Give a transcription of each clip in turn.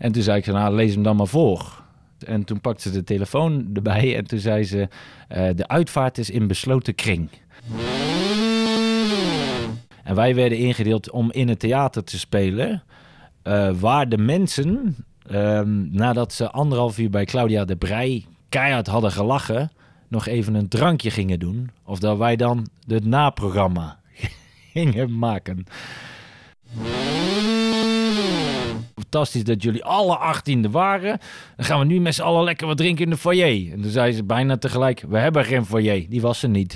En toen zei ik, nou, lees hem dan maar voor. En toen pakte ze de telefoon erbij en toen zei ze... de uitvaart is in besloten kring. En wij werden ingedeeld om in het theater te spelen... waar de mensen, nadat ze 1,5 uur bij Claudia de Breij keihard hadden gelachen... nog even een drankje gingen doen. Of dat wij dan het naprogramma gingen maken. Fantastisch dat jullie alle 18e waren. Dan gaan we nu met z'n allen lekker wat drinken in de foyer. En toen zei ze bijna tegelijk, we hebben geen foyer. Die was er niet.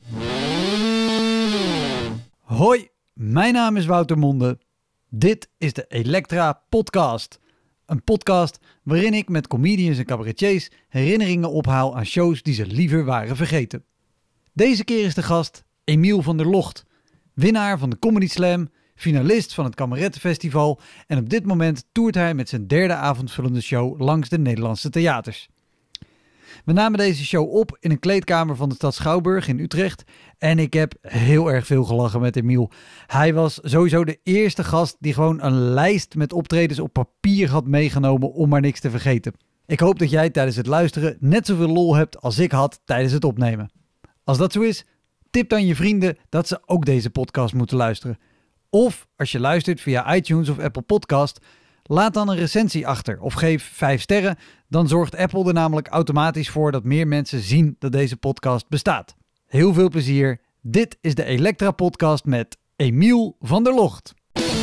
Hoi, mijn naam is Wouter Monde. Dit is de Elektra Podcast. Een podcast waarin ik met comedians en cabaretiers herinneringen ophaal aan shows die ze liever waren vergeten. Deze keer is de gast Emiel van der Locht, winnaar van de Comedy Slam, finalist van het Kamerettenfestival en op dit moment toert hij met zijn 3e avondvullende show langs de Nederlandse theaters. We namen deze show op in een kleedkamer van de stad Schouwburg in Utrecht en ik heb heel erg veel gelachen met Emiel. Hij was sowieso de eerste gast die gewoon een lijst met optredens op papier had meegenomen om maar niks te vergeten. Ik hoop dat jij tijdens het luisteren net zoveel lol hebt als ik had tijdens het opnemen. Als dat zo is, tip dan je vrienden dat ze ook deze podcast moeten luisteren. Of als je luistert via iTunes of Apple Podcast, laat dan een recensie achter of geef 5 sterren. Dan zorgt Apple er namelijk automatisch voor dat meer mensen zien dat deze podcast bestaat. Heel veel plezier. Dit is de Elektra Podcast met Emiel van der Locht.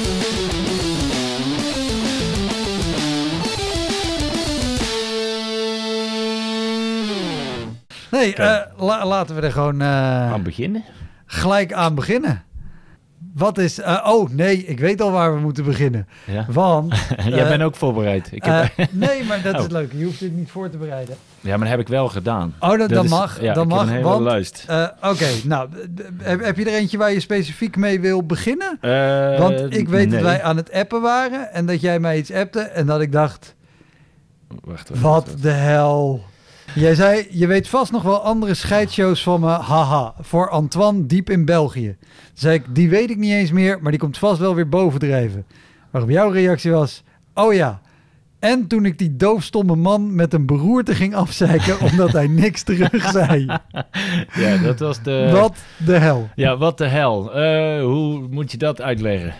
Nee, laten we er gewoon Aan beginnen? gelijk aan beginnen. Wat is... nee, ik weet al waar we moeten beginnen. Ja. Want... Jij bent ook voorbereid. Nee, maar dat is leuk. Je hoeft dit niet voor te bereiden. Ja, maar dat heb ik wel gedaan. Oh, dat is, mag. Ja, dat ik mag. heb een hele Want, lijst. Oké, nou, heb je er eentje waar je specifiek mee wil beginnen? Want ik weet dat wij aan het appen waren en dat jij mij iets appte en dat ik dacht... Wacht. Wat de hel... Jij zei, je weet vast nog wel andere scheidshows van me. Haha, voor Antoine diep in België. Toen zei ik, die weet ik niet eens meer, maar die komt vast wel weer bovendrijven. Waarop jouw reactie was, oh ja. En toen ik die doofstomme man met een beroerte ging afzeiken, omdat hij niks terug zei. Ja, dat was de... Wat de hel. Ja, wat de hel. Hoe moet je dat uitleggen?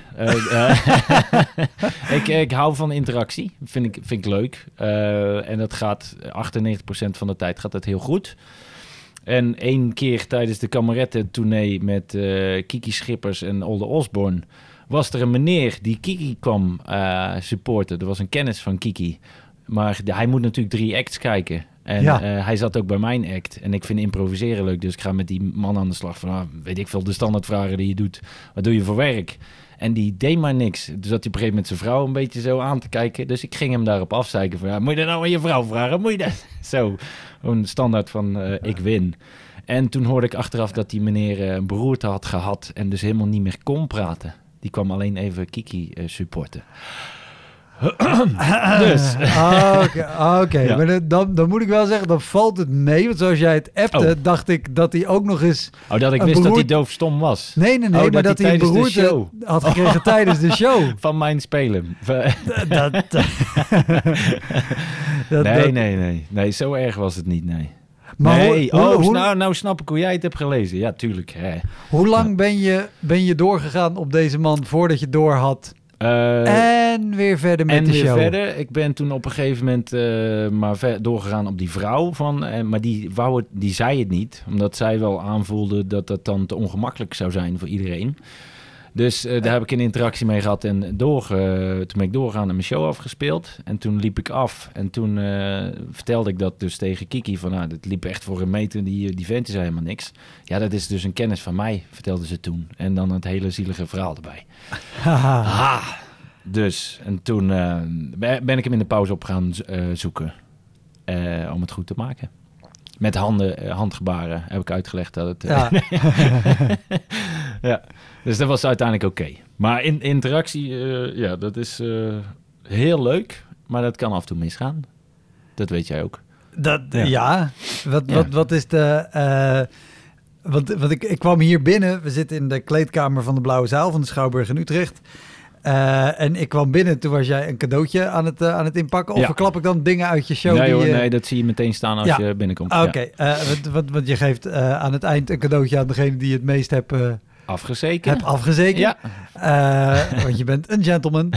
Ik hou van interactie. Vind ik leuk. En dat gaat 98% van de tijd gaat dat heel goed. En 1 keer tijdens de Kameretten-tournee met Kiki Schippers en Olde Osborne... was er een meneer die Kiki kwam supporten. Er was een kennis van Kiki. Maar hij moet natuurlijk 3 acts kijken. En hij zat ook bij mijn act. En ik vind improviseren leuk. Dus ik ga met die man aan de slag van... weet ik veel, de standaardvragen die je doet. Wat doe je voor werk? En die deed maar niks. Dus zat hij op een gegeven moment zijn vrouw een beetje zo aan te kijken. Dus ik ging hem daarop afzeiken van... moet je dat nou aan je vrouw vragen? Moet je dat? Zo, een standaard van ik win. En toen hoorde ik achteraf dat die meneer een beroerte had gehad... en dus helemaal niet meer kon praten. Die kwam alleen even Kiki supporten. Dus. Oké. Ja. Maar dan moet ik wel zeggen, dan valt het mee. Want zoals jij het appte, dacht ik dat hij ook nog eens... Oh, dat ik wist dat hij doofstom was. Nee, maar dat hij een beroerte had gekregen tijdens de show. Van mijn spelen. Nee, zo erg was het niet, nee. Maar nee, nou snap ik hoe jij het hebt gelezen. Ja, tuurlijk. Hoe lang ben je doorgegaan op deze man voordat je door had? En weer verder met de show. Verder. Ik ben toen op een gegeven moment maar doorgegaan op die vrouw. Maar die zei het niet. Omdat zij wel aanvoelde dat dat dan te ongemakkelijk zou zijn voor iedereen. Dus daar heb ik een interactie mee gehad. En toen ben ik doorgegaan en mijn show afgespeeld. En toen liep ik af. En toen vertelde ik dat dus tegen Kiki. Van dat liep echt voor een meter. Die vent is helemaal niks. Ja, dat is dus een kennis van mij, vertelde ze toen. En dan het hele zielige verhaal erbij. Dus, en toen ben ik hem in de pauze op gaan zoeken. Om het goed te maken. Met handgebaren heb ik uitgelegd dat het... Ja. Ja, dus dat was uiteindelijk oké. Maar interactie, dat is heel leuk. Maar dat kan af en toe misgaan. Dat weet jij ook. Wat is de... Want ik kwam hier binnen. We zitten in de kleedkamer van de Blauwe Zaal van de Schouwburg in Utrecht. En ik kwam binnen, toen was jij een cadeautje aan het inpakken. Of Ja. verklap ik dan dingen uit je show? Nee, die, hoor, nee, dat zie je meteen staan als je binnenkomt. Oké, want je geeft aan het eind een cadeautje aan degene die het meest hebt Afgezekerd. afgezekerd. Ja. Want je bent een gentleman.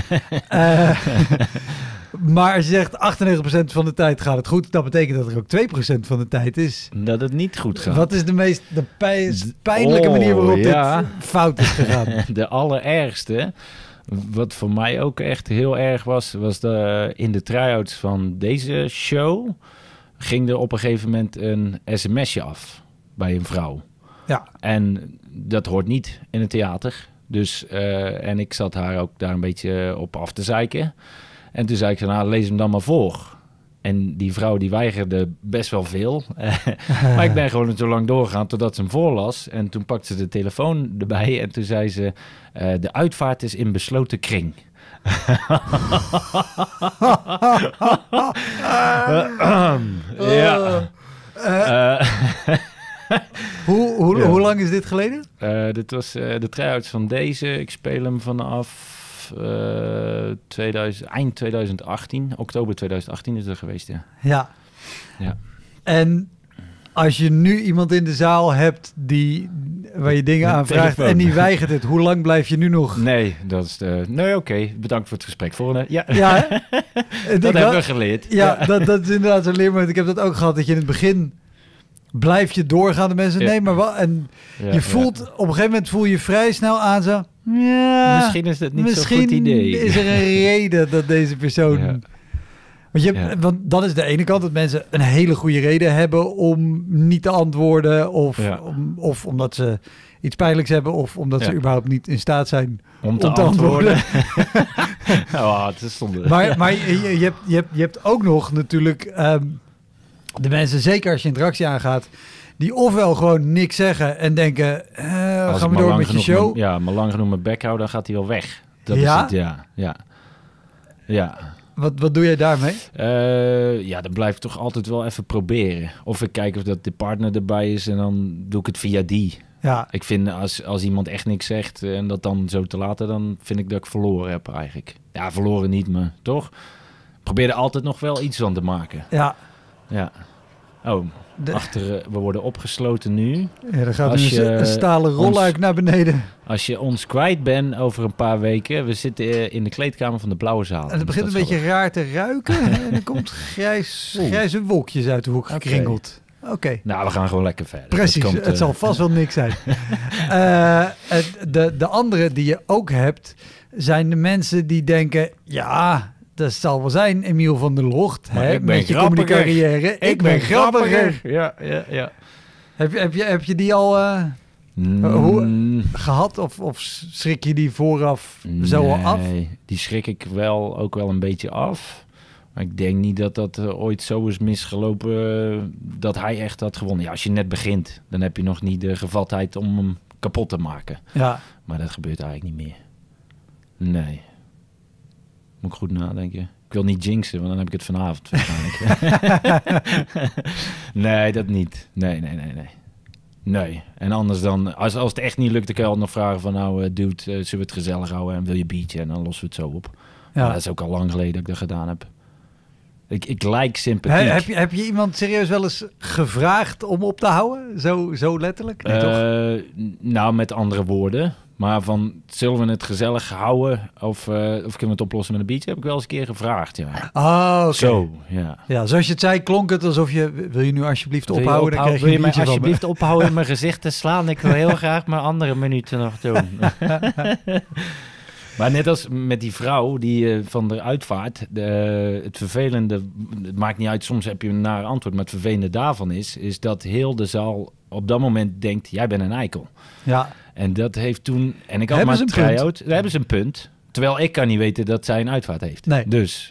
Maar als je zegt 98% van de tijd gaat het goed, dat betekent dat er ook 2% van de tijd is. Dat het niet goed gaat. Wat is de pijnlijke manier waarop dit fout is gegaan? De allerergste, wat voor mij ook echt heel erg was in de try-outs van deze show ging er op een gegeven moment een sms'je af bij een vrouw. Ja. En dat hoort niet in het theater. Dus, en ik zat haar ook daar een beetje op af te zeiken. En toen zei ik, nou, lees hem dan maar voor. En die vrouw die weigerde best wel veel. Maar ik ben gewoon zo lang doorgegaan totdat ze hem voorlas. En toen pakte ze de telefoon erbij en toen zei ze, de uitvaart is in besloten kring. Ja. Hoe lang is dit geleden? Dit was de try-outs van deze. Ik speel hem vanaf eind 2018. Oktober 2018 is er geweest, ja. Ja. En als je nu iemand in de zaal hebt waar je dingen aan vraagt en die weigert het, hoe lang blijf je nu nog? Nee, dat is oké. Bedankt voor het gesprek. Volgende. Ja, ja dat hebben we geleerd. Ja, dat is inderdaad zo'n leermoment. Ik heb dat ook gehad, dat je in het begin blijf je doorgaan. De mensen, nee, maar wat? En je voelt, op een gegeven moment voel je vrij snel aan zo. Ja, misschien is dat niet zo'n goed idee. Misschien is er een reden dat deze persoon... Ja. Want dat is de ene kant, dat mensen een hele goede reden hebben om niet te antwoorden. Of omdat ze iets pijnlijks hebben. Of omdat ze überhaupt niet in staat zijn om te antwoorden. Het is zonde. Maar je hebt ook nog natuurlijk de mensen, zeker als je interactie aangaat, die ofwel gewoon niks zeggen en denken, gaan we door met je show. Maar lang genoeg mijn bek houden, dan gaat hij wel weg. Dat is het, ja. Wat doe jij daarmee? Dan blijf ik toch altijd wel even proberen. Of ik kijk of dat de partner erbij is en dan doe ik het via die. Ja. Ik vind als iemand echt niks zegt en dat dan zo te laten, dan vind ik dat ik verloren heb eigenlijk. Ja, verloren niet, maar toch? Ik probeer er altijd nog wel iets van te maken. Ja. Oh, we worden opgesloten nu. Ja, dan gaat een stalen rolluik naar beneden. Als je ons kwijt bent over een paar weken, we zitten in de kleedkamer van de Blauwe Zaal. En het begint een beetje raar te ruiken en er komt grijze wolkjes uit de hoek gekringeld. Oké. Nou, we gaan gewoon lekker verder. Precies, het zal vast wel niks zijn. De andere die je ook hebt, zijn de mensen die denken, ja, dat zal wel zijn, Emiel van der Locht. Met je comedy-carrière. Ik ben grappiger. Ja. Heb je die al gehad? Of schrik je die vooraf zo al af? Nee, die schrik ik ook wel een beetje af. Maar ik denk niet dat dat ooit zo is misgelopen dat hij echt had gewonnen. Ja, als je net begint, dan heb je nog niet de gevatheid om hem kapot te maken. Ja. Maar dat gebeurt eigenlijk niet meer. Nee. Moet ik goed nadenken. Ik wil niet jinxen, want dan heb ik het vanavond waarschijnlijk. Nee, dat niet. Nee. En anders dan, als het echt niet lukt, dan kan je altijd nog vragen van, nou dude, zullen we het gezellig houden en wil je biertje? En dan lossen we het zo op. Ja. Maar dat is ook al lang geleden dat ik dat gedaan heb. Ik lijk sympathiek. Heb je iemand serieus wel eens gevraagd om op te houden? Zo letterlijk? Nee, toch? Nou, met andere woorden. Maar zullen we het gezellig houden of kunnen we het oplossen met een biertje? Heb ik wel eens een keer gevraagd, ja. Oh, oké. Zo, ja. Ja, zoals je het zei, klonk het alsof wil je nu alsjeblieft ophouden? Dan krijg je wil je een mij alsjeblieft ophouden in mijn gezicht te slaan? Ik wil heel graag mijn andere minuten nog doen. Maar net als met die vrouw die van de uitvaart, het vervelende, het maakt niet uit, soms heb je een nare antwoord, maar het vervelende daarvan is dat heel de zaal op dat moment denkt, jij bent een eikel. Ja. En dat heeft toen, en ik had maar een try-out, daar hebben ze een punt. Terwijl ik kan niet weten dat zij een uitvaart heeft. Nee. Dus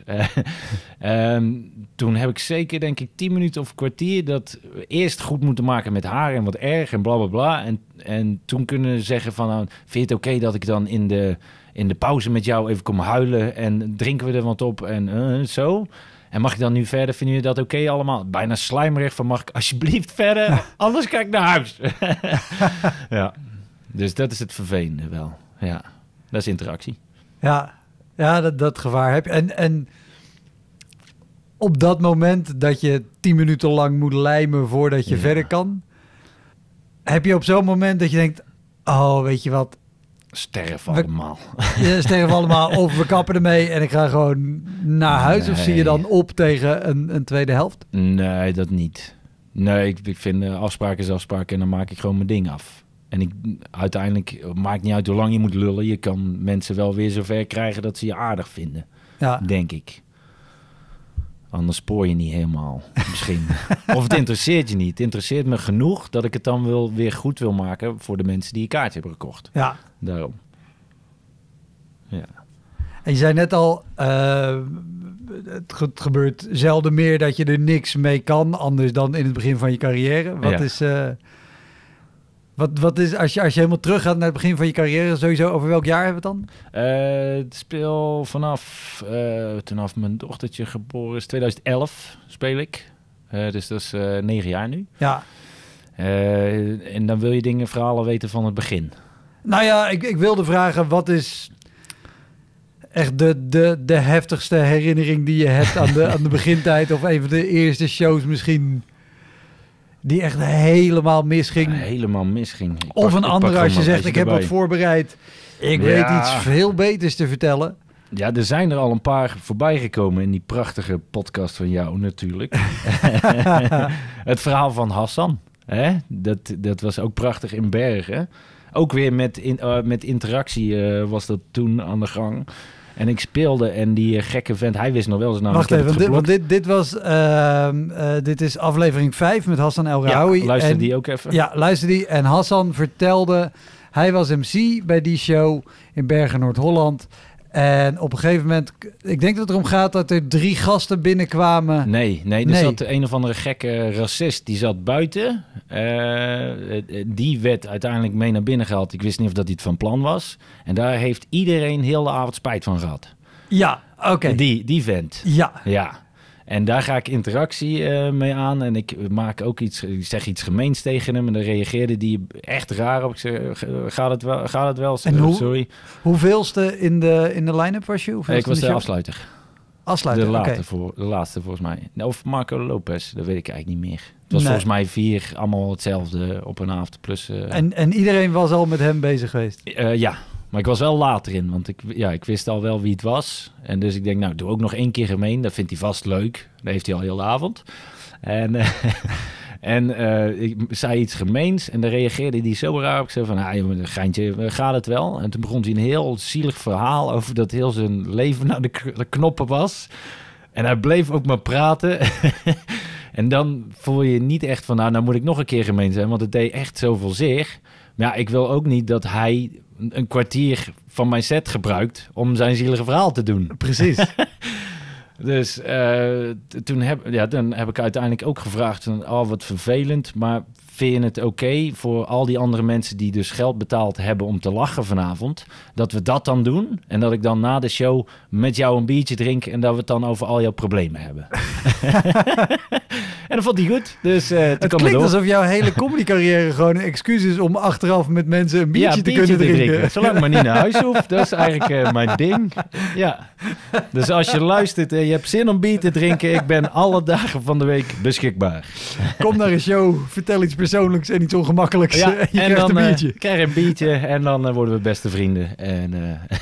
toen heb ik zeker, denk ik, 10 minuten of een kwartier dat eerst goed moeten maken met haar en wat erg en bla bla bla. En toen kunnen zeggen van, nou, vind je het oké dat ik dan in de pauze met jou even kom huilen en drinken we er wat op en zo. En mag ik dan nu verder? Vinden jullie dat oké allemaal? Bijna slijmerig van, mag ik alsjeblieft verder? Anders ga ik naar huis. Ja. Dus dat is het vervelende wel. Ja, dat is interactie. Ja, dat gevaar heb je. En op dat moment dat je 10 minuten lang moet lijmen voordat je verder kan, heb je op zo'n moment dat je denkt, oh, weet je wat? Sterven allemaal. Sterven allemaal. Of we kappen ermee en ik ga gewoon naar huis. Of zie je dan op tegen een tweede helft? Nee, dat niet. Nee, ik vind afspraken is afspraken en dan maak ik gewoon mijn ding af. En uiteindelijk maakt niet uit hoe lang je moet lullen. Je kan mensen wel weer zover krijgen dat ze je aardig vinden. Ja. Denk ik. Anders spoor je niet helemaal, misschien. Of het interesseert je niet. Het interesseert me genoeg dat ik het dan weer goed wil maken voor de mensen die een kaartje hebben gekocht. Ja. Daarom. Ja. En je zei net al, het gebeurt zelden meer dat je er niks mee kan, anders dan in het begin van je carrière. Wat is, als je helemaal teruggaat naar het begin van je carrière, sowieso, over welk jaar hebben we het dan? Het speel vanaf mijn dochtertje geboren is, 2011 speel ik. Dus dat is 9 jaar nu. Ja. En dan wil je verhalen weten van het begin. Nou ja, ik wilde vragen, wat is echt de heftigste herinnering die je hebt aan de begintijd, of een van de eerste shows misschien, die echt helemaal misging? Helemaal misging. Of een andere, als je zegt, ik heb wat voorbereid. Ik weet iets veel beters te vertellen. Ja, er zijn er al een paar voorbij gekomen in die prachtige podcast van jou natuurlijk. Het verhaal van Hassan. Hè? Dat was ook prachtig in Bergen. Ook weer met interactie was dat toen aan de gang. En ik speelde en die gekke vent, hij wist nog wel eens nou. Wacht even, want dit is aflevering 5 met Hassan El Raoui. Ja, luister die ook even. Ja, luister die. En Hassan vertelde, hij was MC bij die show in Bergen, Noord-Holland. En op een gegeven moment, ik denk dat het erom gaat dat er 3 gasten binnenkwamen. Nee. Er zat een of andere gekke racist, die zat buiten. Die werd uiteindelijk mee naar binnen gehaald. Ik wist niet of dat hij het van plan was. En daar heeft iedereen heel de avond spijt van gehad. Ja, oké. Die vent. Ja. En daar ga ik interactie mee aan. En ik maak ook iets, ik zeg iets gemeens tegen hem. En dan reageerde die echt raar op. Ik zeg, gaat het wel? En sorry. Hoeveelste in de line-up was je? Ik was de afsluiter. Afsluiter, de laatste volgens mij. Of Marco Lopez, dat weet ik eigenlijk niet meer. Het was volgens mij 4, allemaal hetzelfde op een avond. Plus, en iedereen was al met hem bezig geweest? Ja. Maar ik was wel later in, want ik wist al wel wie het was. En dus ik denk, nou, doe ook nog 1 keer gemeen. Dat vindt hij vast leuk. Dat heeft hij al heel de avond. En ik zei iets gemeens en dan reageerde hij zo raar op. Ik zei van, geintje, gaat het wel? En toen begon hij een heel zielig verhaal over dat heel zijn leven naar de knoppen was. En hij bleef ook maar praten. En dan voel je niet echt van, nou moet ik nog een keer gemeen zijn, want het deed echt zoveel zeer. Maar ja, ik wil ook niet dat hij een kwartier van mijn set gebruikt om zijn zielige verhaal te doen. Precies. Dus dan heb ik uiteindelijk ook gevraagd van, wat vervelend, maar vind je het oké voor al die andere mensen die dus geld betaald hebben om te lachen vanavond, dat we dat dan doen en dat ik dan na de show met jou een biertje drink en dat we het dan over al jouw problemen hebben. En dat vond hij goed. Dus het klinkt alsof jouw hele comedycarrière gewoon een excuus is om achteraf met mensen een biertje te kunnen drinken. Zolang ik maar niet naar huis hoef. Dat is eigenlijk mijn ding. Ja. Dus als je luistert en je hebt zin om bier te drinken, ik ben alle dagen van de week beschikbaar. Kom naar een show, vertel iets persoonlijks en iets ongemakkelijks. Ja, je krijgt dan, een biertje. Krijg een biertje en dan worden we beste vrienden. En,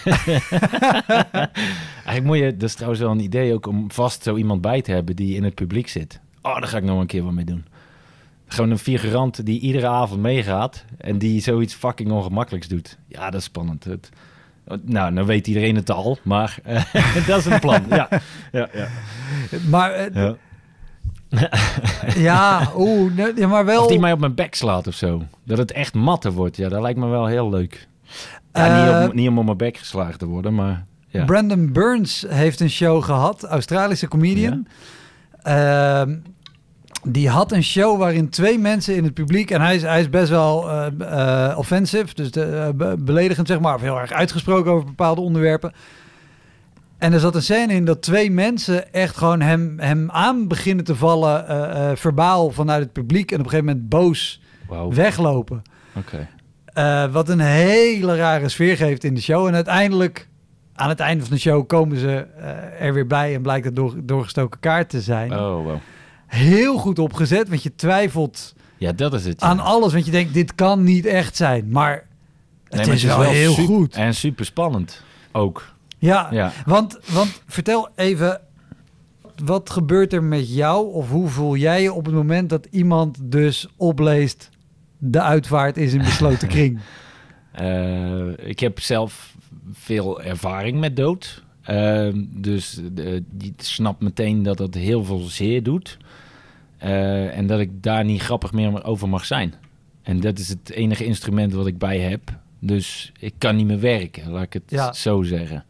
eigenlijk moet je, dat is trouwens wel een idee ook om vast zo iemand bij te hebben die in het publiek zit. Daar ga ik nog een keer wat mee doen. Gewoon een figurant die iedere avond meegaat en die zoiets fucking ongemakkelijks doet. Ja, dat is spannend. Nou weet iedereen het al, maar dat is een plan. Ja. Maar... maar wel... Of die mij op mijn bek slaat of zo. Dat het echt matte wordt. Ja, dat lijkt me wel heel leuk. Ja, niet om op mijn bek geslagen te worden, maar... Ja. Brandon Burns heeft een show gehad, Australische comedian. Ja. Die had een show waarin 2 mensen in het publiek... en hij is best wel offensive, dus beledigend zeg maar... of heel erg uitgesproken over bepaalde onderwerpen. En er zat een scène in dat 2 mensen echt gewoon hem aan beginnen te vallen... verbaal vanuit het publiek en op een gegeven moment boos weglopen. Okay. Wat een hele rare sfeer geeft in de show. En uiteindelijk aan het einde van de show komen ze er weer bij en blijkt het doorgestoken kaart te zijn. Oh, wow. Heel goed opgezet, want je twijfelt Ja, dat is het. Ja. aan alles. Want je denkt, dit kan niet echt zijn. Maar het maar is wel heel goed. En super spannend ook. Ja. Want vertel even, wat gebeurt er met jou? Of hoe voel jij je op het moment dat iemand dus opleest, de uitvaart is in besloten kring? Ik heb zelf veel ervaring met dood. Dus die snapt meteen dat het heel veel zeer doet. En dat ik daar niet grappig meer over mag zijn. En dat is het enige instrument wat ik bij heb. Dus ik kan niet meer werken, laat ik het zo zeggen.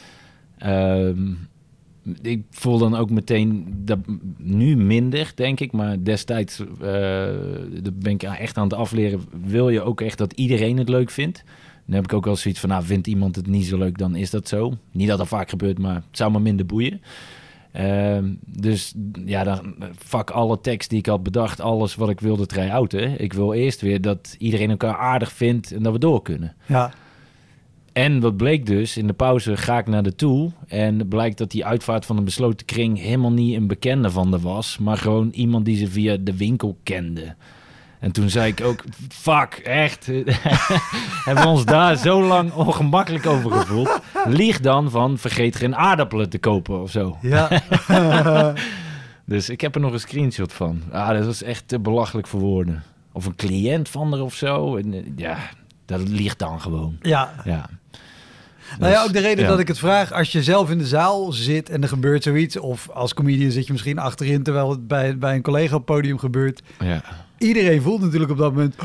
Ik voel dan ook meteen, dat nu minder, denk ik. Maar destijds dat ben ik echt aan het afleren. Wil je ook echt dat iedereen het leuk vindt? Dan heb ik ook wel zoiets van, vindt iemand het niet zo leuk, dan is dat zo. Niet dat dat vaak gebeurt, maar het zou me minder boeien. Dus ja, dan fuck alle tekst die ik had bedacht, alles wat ik wilde try-outen. Ik wil eerst weer dat iedereen elkaar aardig vindt en dat we door kunnen. Ja. En wat bleek dus, in de pauze ga ik naar de toe en blijkt dat die uitvaart van een besloten kring helemaal niet een bekende van de was, maar gewoon iemand die ze via de winkel kende. En toen zei ik ook, fuck, echt? Hebben we ons daar zo lang ongemakkelijk over gevoeld? Lieg dan van, vergeet geen aardappelen te kopen of zo. Ja. Dus ik heb er nog een screenshot van. Dat was echt te belachelijk voor woorden. Of een cliënt van er of zo. En, dat ligt dan gewoon. Ja. Nou ja, ook de reden dat ik het vraag, als je zelf in de zaal zit en er gebeurt zoiets, of als comedian zit je misschien achterin terwijl het bij een collega op het podium gebeurt. Ja. Iedereen voelt natuurlijk op dat moment,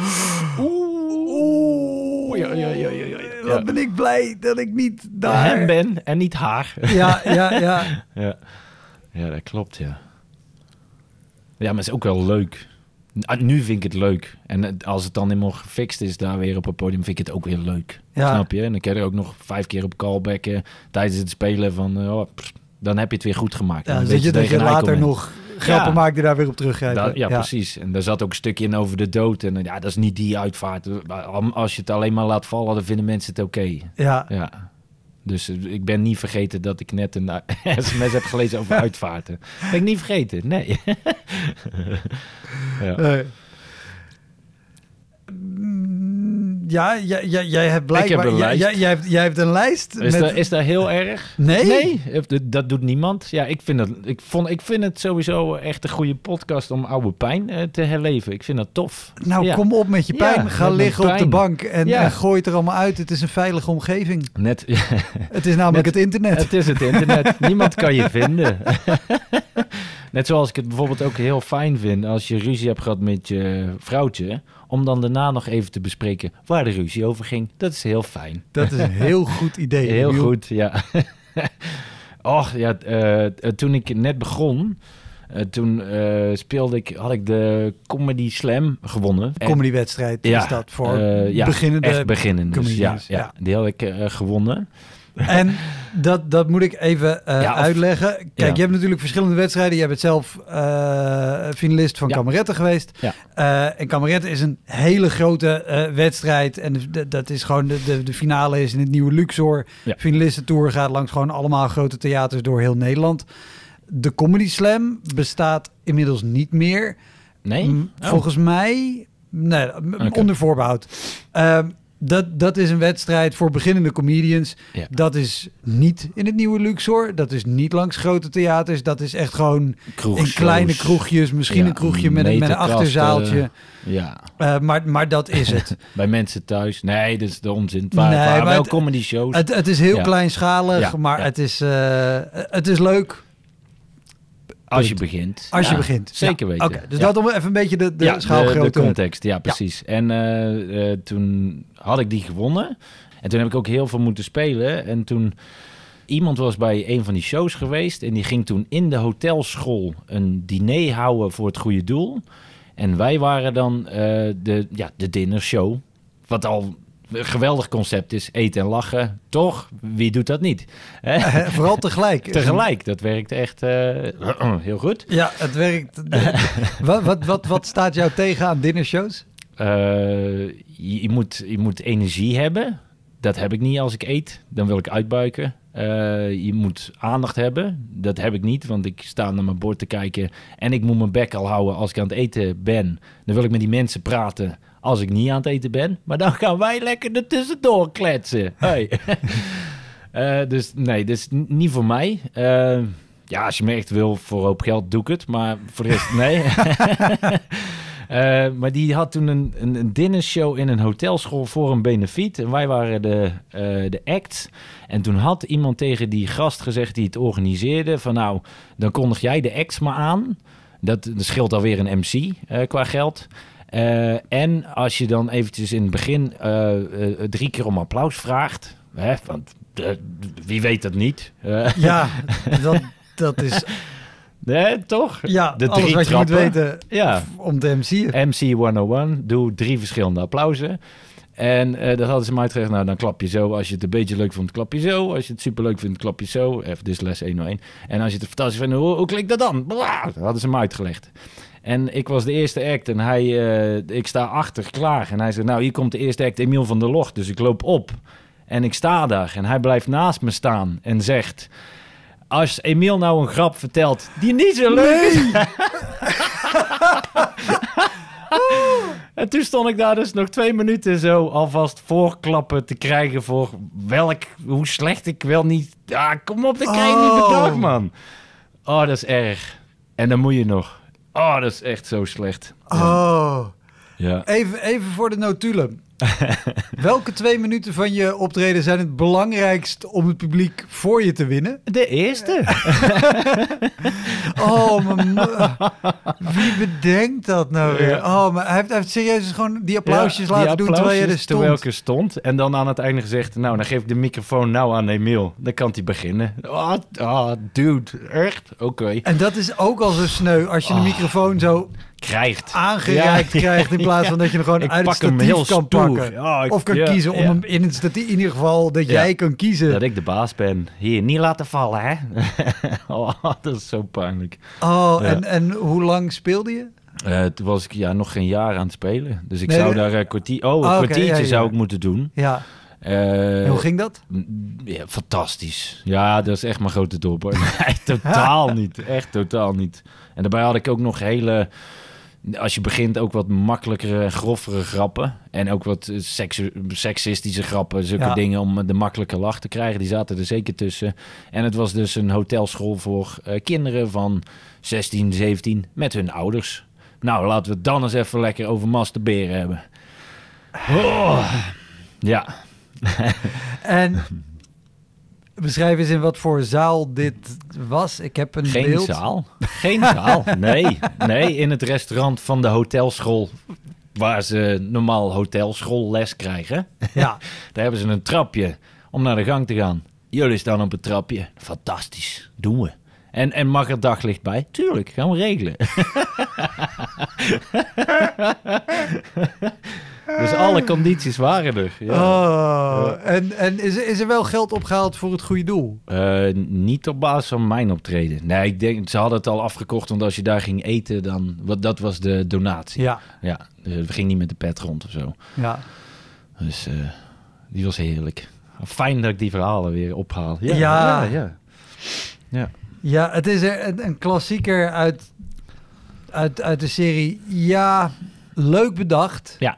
wat ben ik blij dat ik niet daar hem ben en niet haar. Ja. Ja, dat klopt, ja. Ja, maar het is ook wel leuk. Nu vind ik het leuk. En als het dan helemaal gefixt is daar weer op het podium, vind ik het ook weer leuk. Ja. Snap je? En dan kan je er ook nog 5 keer op callbacken tijdens het spelen van, dan heb je het weer goed gemaakt. Ja, dan zit je dat je later bent. nog grappen maakt die daar weer op teruggrijpen. Ja, precies. En daar zat ook een stukje in over de dood. En dat is niet die uitvaart. Als je het alleen maar laat vallen, dan vinden mensen het oké. Ja. Dus ik ben niet vergeten dat ik net een sms heb gelezen over uitvaarten. Ben ik niet vergeten, nee. Ja, jij hebt blijkbaar... Ik heb een lijst. Jij hebt een lijst. Is dat heel erg? Nee? Dat doet niemand. Ja, ik vind het sowieso echt een goede podcast om oude pijn te herleven. Ik vind dat tof. Nou, kom op met je pijn. Ja, Ga met liggen mijn op de pijn. bank en gooi het er allemaal uit. Het is een veilige omgeving. Het is namelijk het internet. Het is het internet. Niemand kan je vinden. Net zoals ik het bijvoorbeeld ook heel fijn vind als je ruzie hebt gehad met je vrouwtje, om dan daarna nog even te bespreken waar de ruzie over ging. Dat is heel fijn. Dat is een heel goed idee. Heel goed, ja. Toen ik net begon, had ik de Comedy Slam gewonnen. Comedywedstrijd is dat voor beginnende echt beginnend. comedians. Ja, die had ik gewonnen. En dat moet ik even uitleggen. Kijk, je hebt natuurlijk verschillende wedstrijden. Je bent zelf finalist van Kameretten geweest. Ja. En Kameretten is een hele grote wedstrijd. En dat is gewoon de finale is in het Nieuwe Luxor. Ja. Finalistentour gaat langs gewoon allemaal grote theaters door heel Nederland. De Comedy Slam bestaat inmiddels niet meer. Nee? Volgens mij... Nee, onder voorbehoud. Dat is een wedstrijd voor beginnende comedians. Ja. Dat is niet in het Nieuwe Luxor. Dat is niet langs grote theaters. Dat is echt gewoon in kleine kroegjes. Misschien een kroegje met een achterzaaltje. Maar dat is het. Bij mensen thuis. Nee, dat is de onzin. Maar wel comedy shows. Het is heel kleinschalig, maar het is leuk. Als je begint. Als je begint. Zeker weten. Okay, dus dat om even een beetje de schaalgrootte. De context, ja precies. Ja. En toen had ik die gewonnen. En toen heb ik ook heel veel moeten spelen. En toen... Iemand was bij een van die shows geweest. En die ging toen in de hotelschool een diner houden voor het goede doel. En wij waren dan de dinnershow. Wat al... een geweldig concept is, eten en lachen. Toch? Wie doet dat niet? Vooral tegelijk. Tegelijk, dat werkt echt heel goed. Ja, het werkt. Wat staat jou tegen aan dinnershows? Je moet energie hebben. Dat heb ik niet als ik eet. Dan wil ik uitbuiken. Je moet aandacht hebben. Dat heb ik niet, want ik sta naar mijn bord te kijken en ik moet mijn bek al houden als ik aan het eten ben. Dan wil ik met die mensen praten als ik niet aan het eten ben. Maar dan gaan wij lekker er tussendoor kletsen. Hey. Dus nee, dus niet voor mij. Ja, als je me echt wil voor een hoop geld, doe ik het. Maar voor de rest, nee. Maar die had toen een dinnershow in een hotelschool voor een benefiet. En wij waren de act. En toen had iemand tegen die gast gezegd die het organiseerde... van nou, dan kondig jij de acts maar aan. Dat scheelt alweer een MC qua geld. En als je dan eventjes in het begin 3 keer om applaus vraagt... Hè, want wie weet dat niet? Ja, dat is... Nee, toch? Ja, de 3 alles wat trappen. je moet weten om te MC'en. MC 101, doe 3 verschillende applausen. En dat hadden ze mij uitgelegd. Nou, dan klap je zo. Als je het een beetje leuk vindt, klap je zo. Als je het superleuk vindt, klap je zo. Even dus les 101. En als je het fantastisch vindt, hoe klinkt dat dan? Blah, dat hadden ze me uitgelegd. En ik was de eerste act en ik sta achter klaar. En hij zegt, nou, hier komt de eerste act, Emiel van der Locht. Dus ik loop op en ik sta daar. En hij blijft naast me staan en zegt... Als Emiel nou een grap vertelt die niet zo leuk is... En toen stond ik daar dus nog 2 minuten zo alvast voorklappen te krijgen voor hoe slecht ik wel niet... Ja, kom op, dat krijg je niet bedacht, man. Oh, dat is erg. En dan moet je nog. Oh, dat is echt zo slecht. Oh. Ja. Even voor de notulen. Welke 2 minuten van je optreden zijn het belangrijkst om het publiek voor je te winnen? De eerste. Oh, wie bedenkt dat nou weer? Ja. Oh, maar hij heeft serieus gewoon die applausjes laten doen terwijl je er stond. Terwijl ik er stond. En dan aan het einde gezegd, nou, dan geef ik de microfoon nou aan Emiel. Dan kan hij beginnen. Oh, dude, echt? Oké. En dat is ook al zo sneu als je de microfoon zo aangereikt krijgt in plaats van dat je hem gewoon uit het statief kan pakken. Of kan kiezen om hem in het statief, in ieder geval dat jij kan kiezen. Dat ik de baas ben. Hier, niet laten vallen, hè? Oh, dat is zo pijnlijk. Oh, ja. En hoe lang speelde je? Toen was ik nog geen jaar aan het spelen. Dus ik zou daar een kwartiertje zou ik moeten doen. Ja. En hoe ging dat? Ja, fantastisch. Ja, dat is echt mijn grote doelpunt. Nee, totaal niet. Echt totaal niet. En daarbij had ik ook nog als je begint ook wat makkelijkere, groffere grappen. En ook wat seksistische grappen. Zulke dingen om de makkelijke lach te krijgen. Die zaten er zeker tussen. En het was dus een hotelschool voor kinderen van 16, 17 met hun ouders. Nou, laten we het dan eens even lekker over masturberen hebben. Oh. Ja. En beschrijf eens in wat voor zaal dit was. Ik heb een beeld. Geen zaal. Nee, in het restaurant van de hotelschool waar ze normaal hotelschoolles krijgen. Ja. Daar hebben ze een trapje om naar de gang te gaan. Jullie staan op het trapje. Fantastisch. Doen we. En mag er daglicht bij? Tuurlijk, gaan we regelen. Dus alle condities waren er. Ja. Oh, en is er wel geld opgehaald voor het goede doel? Niet op basis van mijn optreden. Nee, ik denk, ze hadden het al afgekocht, want als je daar ging eten, dat was de donatie. Ja. Dus we gingen niet met de pet rond of zo. Ja. Dus die was heerlijk. Fijn dat ik die verhalen weer ophaal. Ja. Ja, het is een klassieker uit de serie. Ja, leuk bedacht. Ja.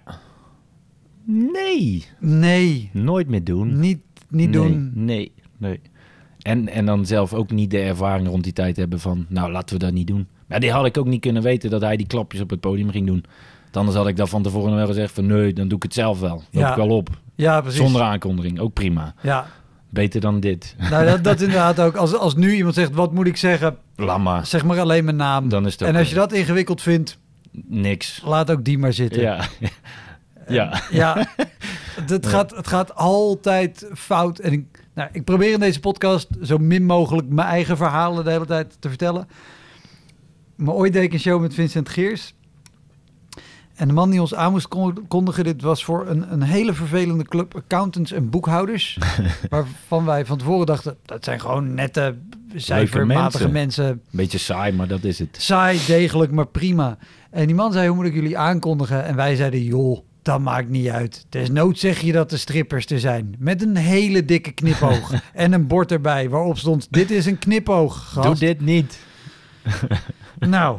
Nee. Nooit meer doen. Niet doen. Nee. En dan zelf ook niet de ervaring rond die tijd hebben van... Nou, laten we dat niet doen. Maar die had ik ook niet kunnen weten dat hij die klapjes op het podium ging doen. Want anders had ik dat van tevoren wel gezegd van... Nee, dan doe ik het zelf wel. Loop ik wel op. Ja, precies. Zonder aankondiging. Ook prima. Ja. Beter dan dit. Nou, dat inderdaad ook. Als nu iemand zegt, wat moet ik zeggen? Lama. Zeg maar alleen mijn naam. Dan is het en als je dat ingewikkeld vindt... Niks. Laat ook die maar zitten. Ja. Het gaat altijd fout. En ik probeer in deze podcast zo min mogelijk mijn eigen verhalen de hele tijd te vertellen. Maar ooit deed ik een show met Vincent Geers. En de man die ons aan moest kondigen, dit was voor een hele vervelende club accountants en boekhouders. Waarvan wij van tevoren dachten, dat zijn gewoon nette, cijfermatige mensen. Beetje saai, maar dat is het. Saai, degelijk, maar prima. En die man zei, hoe moet ik jullie aankondigen? En wij zeiden, joh, Dat maakt niet uit. Desnoods zeg je dat de strippers er zijn. Met een hele dikke knipoog. En een bord erbij waarop stond... Dit is een knipoog, gast. Doe dit niet. Nou...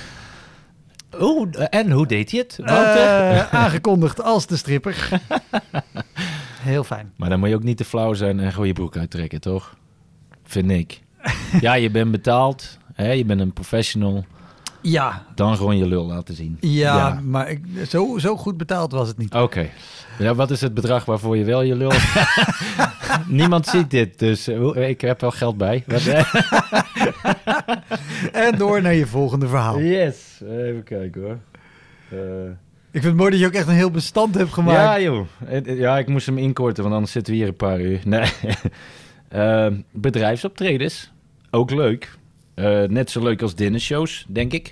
En hoe deed hij het, Wouter? Aangekondigd als de stripper. Heel fijn. Maar dan moet je ook niet te flauw zijn en gewoon je broek uittrekken, toch? Vind ik. Ja, je bent betaald. Hè? Je bent een professional. Ja. Dan gewoon je lul laten zien. Ja. Maar zo goed betaald was het niet. Oké. Ja, wat is het bedrag waarvoor je wel je lul... Niemand ziet dit, dus ik heb wel geld bij. En door naar je volgende verhaal. Yes. Even kijken hoor. Ik vind het mooi dat je ook echt een heel bestand hebt gemaakt. Ja joh. Ja, ik moest hem inkorten, want anders zitten we hier een paar uur. Nee. Bedrijfsoptredens. Ook leuk. Net zo leuk als dinnershows, denk ik.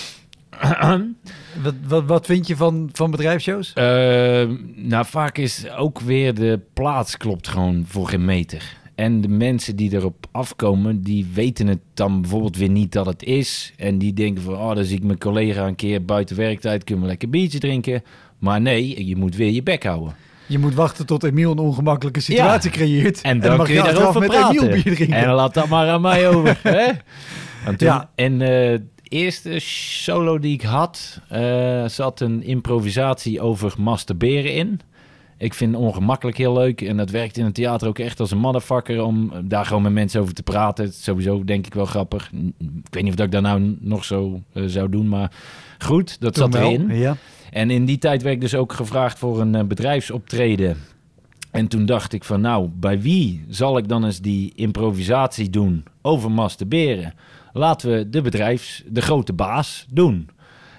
Wat vind je van bedrijfsshows? Nou, vaak is ook weer de plaats klopt gewoon voor geen meter. En de mensen die erop afkomen, die weten het dan bijvoorbeeld weer niet dat het is. En die denken van, dan zie ik mijn collega een keer buiten werktijd, kunnen we lekker biertje drinken. Maar nee, je moet weer je bek houden. Je moet wachten tot Emiel een ongemakkelijke situatie creëert. En dan kun je daarover praten. Emiel bier drinken. En laat dat maar aan mij over. Hè? En de eerste solo die ik had, zat een improvisatie over masturberen in. Ik vind ongemakkelijk heel leuk. En dat werkt in het theater ook echt als een motherfucker om daar gewoon met mensen over te praten. Sowieso denk ik wel grappig. Ik weet niet of dat ik dat nou nog zo zou doen, maar goed, dat zat erin. Ja. En in die tijd werd ik dus ook gevraagd voor een bedrijfsoptreden. En toen dacht ik van, nou, bij wie zal ik dan eens die improvisatie doen over masturberen? Laten we de grote baas doen.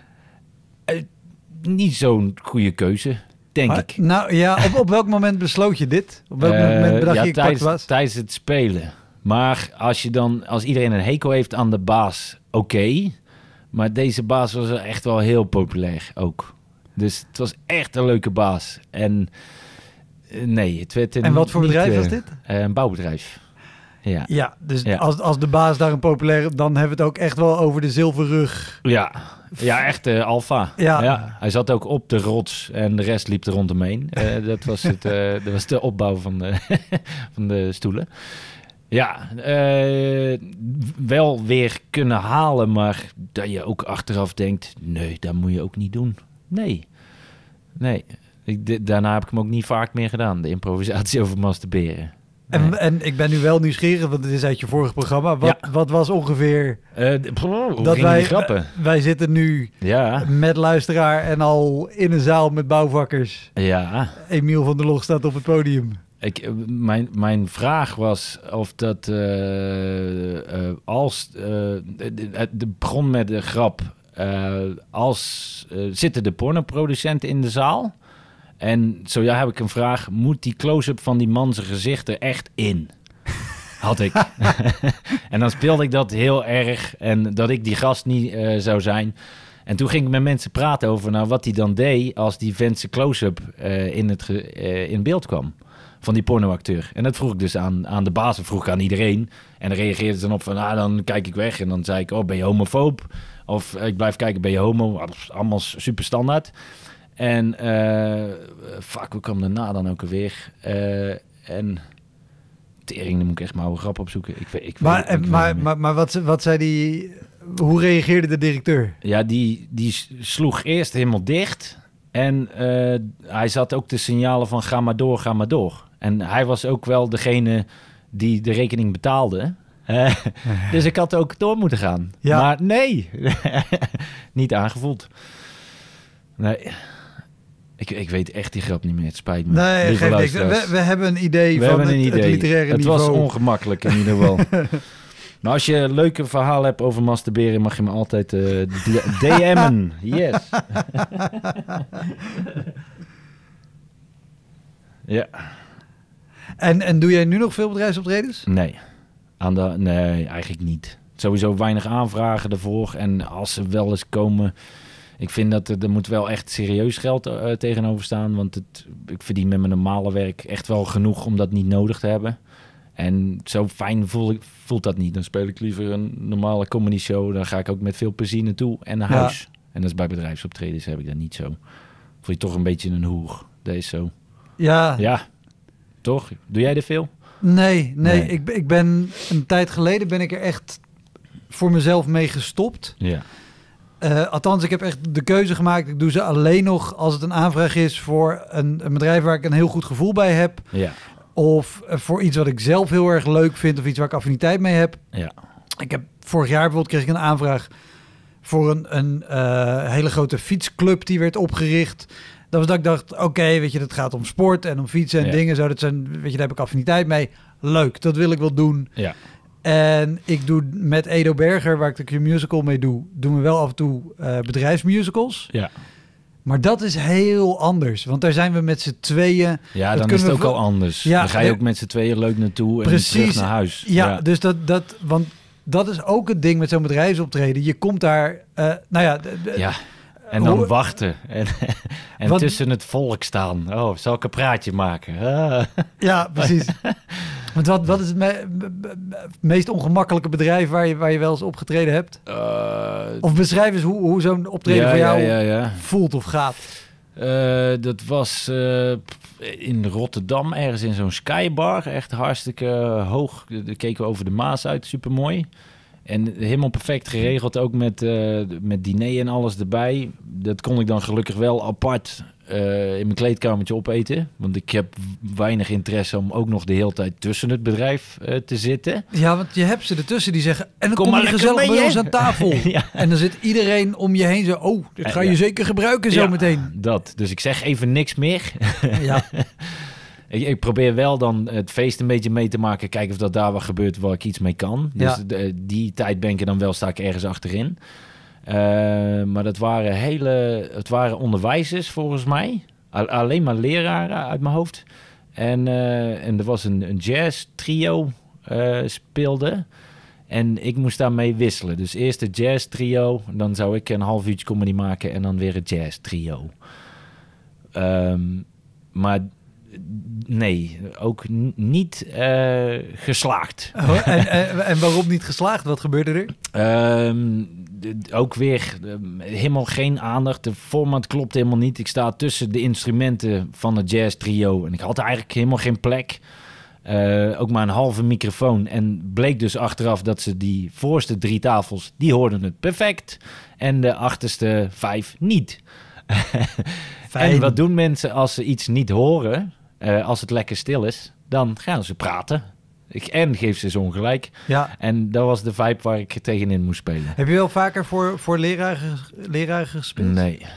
Niet zo'n goede keuze, denk ik. Nou ja, op welk moment besloot je dit? Op welk moment bedacht je tijdens het spelen. Maar als iedereen een hekel heeft aan de baas, oké. Maar deze baas was echt wel heel populair ook. Dus het was echt een leuke baas. En nee, het werd En wat voor bedrijf was dit? Een bouwbedrijf. Ja, dus ja. Als de baas daar een populaire... dan hebben we het ook echt wel over de zilverrug. Ja, echt alfa. Ja. Hij zat ook op de rots en de rest liep er rondomheen. Dat was de opbouw van de stoelen. Ja, wel weer kunnen halen, maar dat je ook achteraf denkt... nee, dat moet je ook niet doen. Nee. Daarna heb ik hem ook niet vaak meer gedaan, de improvisatie over masturberen. Nee. En ik ben nu wel nieuwsgierig, want het is uit je vorige programma. Wat was ongeveer... Wij zitten nu met luisteraar en al in een zaal met bouwvakkers. Ja. Emiel van der Log staat op het podium. Mijn vraag was of dat het begon met de grap. Zitten de pornoproducenten in de zaal? En zo heb ik een vraag. Moet die close-up van die man zijn gezicht er echt in? Had ik. En dan speelde ik dat heel erg. En dat ik die gast niet zou zijn. En toen ging ik met mensen praten over wat hij dan deed als die vent zijn close-up in beeld kwam. Van die pornoacteur. En dat vroeg ik dus aan de baas, vroeg ik aan iedereen. En dan reageerde ze dan op van, dan kijk ik weg. En dan zei ik, ben je homofoob? Of ik blijf kijken, ben je homo? Allemaal super standaard. En hoe kwam daarna dan ook alweer? En tering, dan moet ik echt maar een grap opzoeken. Maar wat zei die... Hoe reageerde de directeur? Ja, die sloeg eerst helemaal dicht. En hij zat ook te signalen van ga maar door. En hij was ook wel degene die de rekening betaalde. Dus ik had ook door moeten gaan. Ja. Maar nee, niet aangevoeld. Nee, ik weet echt die grap niet meer. Het spijt me. Nee, geen niks. We hebben een idee van het literaire niveau. Het was ongemakkelijk in ieder geval. Maar als je leuke verhalen hebt over masturberen, mag je me altijd DM'en. Yes. Ja. En doe jij nu nog veel bedrijfsoptredens? Nee. Nee, eigenlijk niet. Sowieso weinig aanvragen ervoor. En als ze wel eens komen... Ik vind dat er moet wel echt serieus geld tegenover staan. Want ik verdien met mijn normale werk echt wel genoeg om dat niet nodig te hebben. En zo fijn voelt dat niet. Dan speel ik liever een normale comedy show. Dan ga ik ook met veel plezier naartoe en naar huis. En dat is bij bedrijfsoptredens heb ik dat niet zo. Voel je toch een beetje een hoer. Deze zo. Ja, Ja, toch? Doe jij er veel? nee. Nee. Ik ben een tijd geleden ben ik er echt voor mezelf mee gestopt. Ja. Althans, ik heb echt de keuze gemaakt. Ik doe ze alleen nog als het een aanvraag is voor een bedrijf waar ik een heel goed gevoel bij heb. Ja. Of voor iets wat ik zelf heel erg leuk vind of iets waar ik affiniteit mee heb. Ja. Ik heb vorig jaar bijvoorbeeld kreeg ik een aanvraag voor een hele grote fietsclub die werd opgericht. Dat was dat ik dacht, oké, weet je, dat gaat om sport en om fietsen en dingen. Zo, dat zijn, weet je, daar heb ik affiniteit mee. Leuk, dat wil ik wel doen. Ja. En ik doe met Edo Berger, waar ik de Q-musical mee doe, doen we wel af en toe bedrijfsmusicals. Ja. Maar dat is heel anders, want daar zijn we met z'n tweeën. Ja, Dat dan is het kunnen ook we- al anders. Ja, Dan ga je ook met z'n tweeën leuk naartoe en Precies. terug naar huis. Ja, dus want dat is ook het ding met zo'n bedrijfsoptreden. Je komt daar, Ja. En dan Hoe- wachten. En Wat- tussen het volk staan. Oh, zal ik een praatje maken? Ah. Ja, precies. Want wat is het meest ongemakkelijke bedrijf waar je wel eens opgetreden hebt? Of beschrijf eens hoe zo'n optreden voor jou ja. voelt of gaat. Dat was in Rotterdam, ergens in zo'n skybar. Echt hartstikke hoog. Daar keken we over de Maas uit, supermooi. En helemaal perfect geregeld, ook met diner en alles erbij. Dat kon ik dan gelukkig wel apart in mijn kleedkamertje opeten. Want ik heb weinig interesse om ook nog de hele tijd tussen het bedrijf te zitten. Ja, want je hebt ze ertussen die zeggen... en dan Kom kom maar je lekker gezellig mee, bij hè? ons aan tafel. Ja. En dan zit iedereen om je heen zo... oh, dit ga je Ja. zeker gebruiken zo Ja, meteen. Dat. Dus ik zeg even niks meer. Ja, Ik probeer wel dan het feest een beetje mee te maken. Kijken of dat daar wat gebeurt waar ik iets mee kan. Dus Ja. die tijd ben ik er dan wel, sta ik ergens achterin. Maar dat waren het waren onderwijzers volgens mij. Alleen maar leraren uit mijn hoofd. En er was een jazz trio speelde. En ik moest daarmee wisselen. Dus eerst de jazz trio. Dan zou ik een half uurtje comedy maken. En dan weer het jazz trio. Maar nee, ook niet geslaagd. Oh, en waarom niet geslaagd? Wat gebeurde er? Ook weer helemaal geen aandacht. De format klopt helemaal niet. Ik sta tussen de instrumenten van het jazz trio. En ik had eigenlijk helemaal geen plek. Ook maar een halve microfoon. En bleek dus achteraf dat ze die voorste 3 tafels... die hoorden het perfect. En de achterste 5 niet. Fijn. En wat doen mensen als ze iets niet horen? Als het lekker stil is, dan gaan ze praten. En geef ze zo ongelijk. Ja. En dat was de vibe waar ik tegenin moest spelen. Heb je wel vaker voor leraren gespeeld?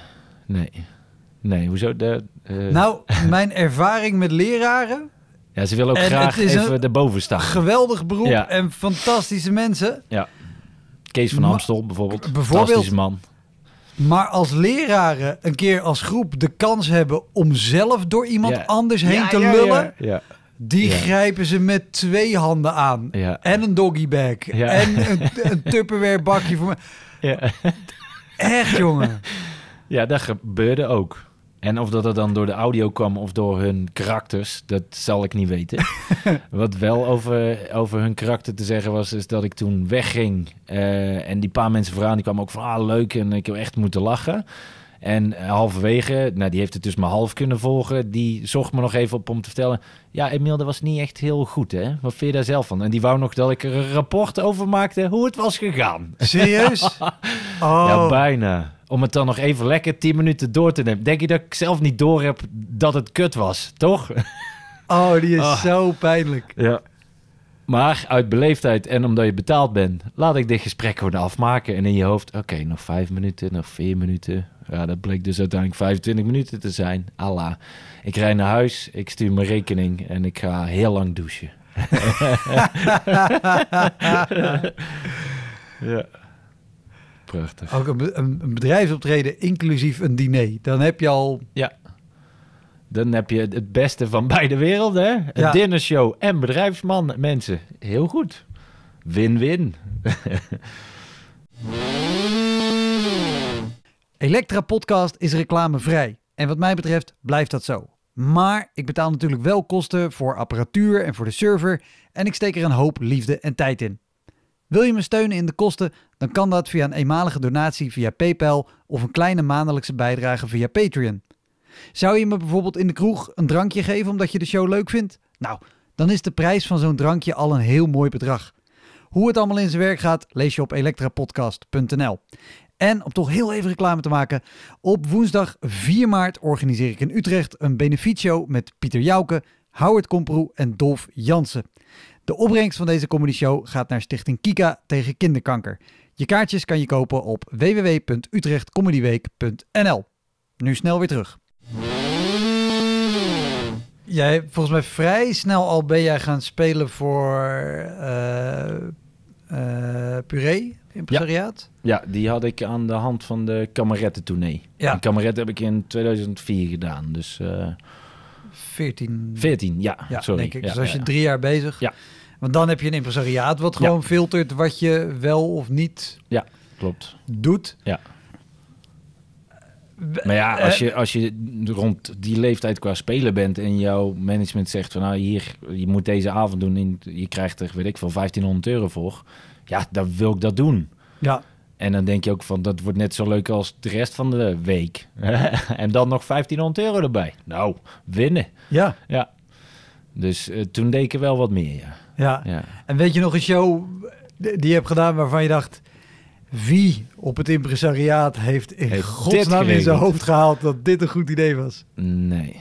Nee, hoezo? Nou, mijn ervaring met leraren... Ja, ze willen ook en graag het is even een erboven staan. geweldig beroep Ja. en fantastische mensen. Ja. Kees van Maar- Amstel bijvoorbeeld. bijvoorbeeld- Fantastische man. Maar als leraren een keer als groep de kans hebben om zelf door iemand Ja. anders heen Ja, te ja, lullen... Ja. Die Ja. grijpen ze met 2 handen aan. Ja. En een doggybag. Ja. En een Tupperware bakje voor me. Ja. Echt, jongen. Ja, dat gebeurde ook. En of dat dan door de audio kwam of door hun karakters, dat zal ik niet weten. Wat wel over hun karakter te zeggen was, is dat ik toen wegging. En die paar mensen vooraan, die kwamen ook van, leuk. En ik heb echt moeten lachen. En halverwege, die heeft het dus maar half kunnen volgen. Die zocht me nog even op om te vertellen... Ja, Emiel, dat was niet echt heel goed, hè? Wat vind je daar zelf van? En die wou nog dat ik er een rapport over maakte hoe het was gegaan. Serieus? Oh. Ja, bijna. Om het dan nog even lekker 10 minuten door te nemen. Denk je dat ik zelf niet door heb dat het kut was, toch? Oh, die is Oh. zo pijnlijk. Ja. Maar uit beleefdheid en omdat je betaald bent... laat ik dit gesprek gewoon afmaken. En in je hoofd, oké, nog 5 minuten, nog 4 minuten. Ja, dat bleek dus uiteindelijk 25 minuten te zijn. Allah. Ik rijd naar huis, ik stuur mijn rekening... en ik ga heel lang douchen. Ja. Prachtig. Ook een bedrijfsoptreden inclusief een diner. Dan heb je al... Ja. Dan heb je het beste van beide werelden, hè? Een Ja. dinnershow en bedrijfsman, mensen. Heel goed. Win-win. Elektra Podcast is reclamevrij. En wat mij betreft blijft dat zo. Maar ik betaal natuurlijk wel kosten voor apparatuur en voor de server. En ik steek er een hoop liefde en tijd in. Wil je me steunen in de kosten? Dan kan dat via een eenmalige donatie via PayPal of een kleine maandelijkse bijdrage via Patreon. Zou je me bijvoorbeeld in de kroeg een drankje geven omdat je de show leuk vindt? Nou, dan is de prijs van zo'n drankje al een heel mooi bedrag. Hoe het allemaal in zijn werk gaat, lees je op elektrapodcast.nl. En om toch heel even reclame te maken, op woensdag 4 maart organiseer ik in Utrecht een benefietshow met Pieter Jouwke, Howard Komproe en Dolf Jansen. De opbrengst van deze comedyshow gaat naar Stichting Kika tegen kinderkanker. Je kaartjes kan je kopen op www.utrechtcomedyweek.nl. Nu snel weer terug. Jij, volgens mij vrij snel al ben jij gaan spelen voor Puree, impresariaat. Ja, die had ik aan de hand van de Kamerettentournee. Ja. De Kameretten heb ik in 2004 gedaan, dus 14, ja, sorry. denk ik. Ja, dus als je ja. 3 jaar bezig. Ja. Want dan heb je een impresariaat wat gewoon filtert wat je wel of niet Klopt. doet. Ja. Maar ja, als je rond die leeftijd qua speler bent en jouw management zegt van nou hier, je moet deze avond doen en je krijgt er, weet ik veel, €1500 voor. Ja, dan wil ik dat doen. Ja. En dan denk je ook van, dat wordt net zo leuk als de rest van de week. En dan nog €1500 erbij. Nou, winnen. Ja. Ja. Dus toen deed ik er wel wat meer, ja. Ja. En weet je nog een show die je hebt gedaan waarvan je dacht, wie op het impresariaat heeft in godsnaam in zijn hoofd gehaald dat dit een goed idee was? Nee.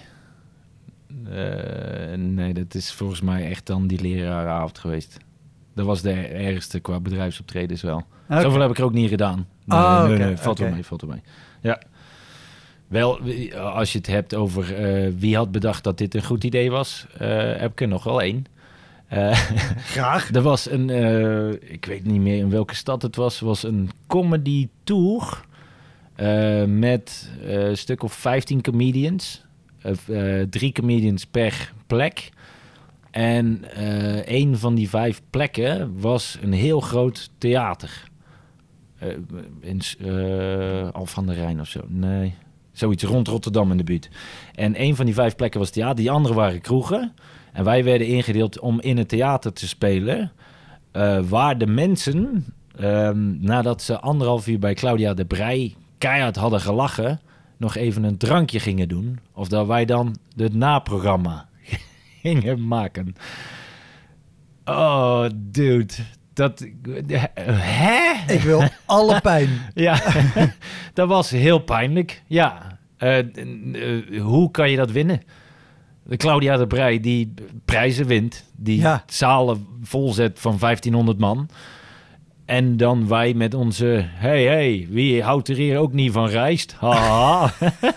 Nee, dat is volgens mij echt dan die lerarenavond geweest. Dat was de ergste qua bedrijfsoptredens wel. Okay. Zoveel heb ik er ook niet gedaan. Nee, valt wel mee. Ja. Wel, als je het hebt over wie had bedacht dat dit een goed idee was, heb ik er nog wel één. Graag. Er was een, ik weet niet meer in welke stad het was een comedy tour met een stuk of 15 comedians. 3 comedians per plek. En een van die 5 plekken was een heel groot theater. Alphen aan de Rijn of zo. Nee, zoiets rond Rotterdam in de buurt. En een van die 5 plekken was theater. Die andere waren kroegen. En wij werden ingedeeld om in het theater te spelen. Waar de mensen, nadat ze 1,5 uur bij Claudia de Breij keihard hadden gelachen, nog even een drankje gingen doen. Of dat wij dan het naprogramma gingen maken. Oh, dude. Hè? Ik wil alle pijn. Ja, dat was heel pijnlijk. Ja. Hoe kan je dat winnen? De Claudia de Breij die prijzen wint. Die zalen volzet van 1500 man. En dan wij met onze... Hey, wie houdt er hier ook niet van rijst? Haha.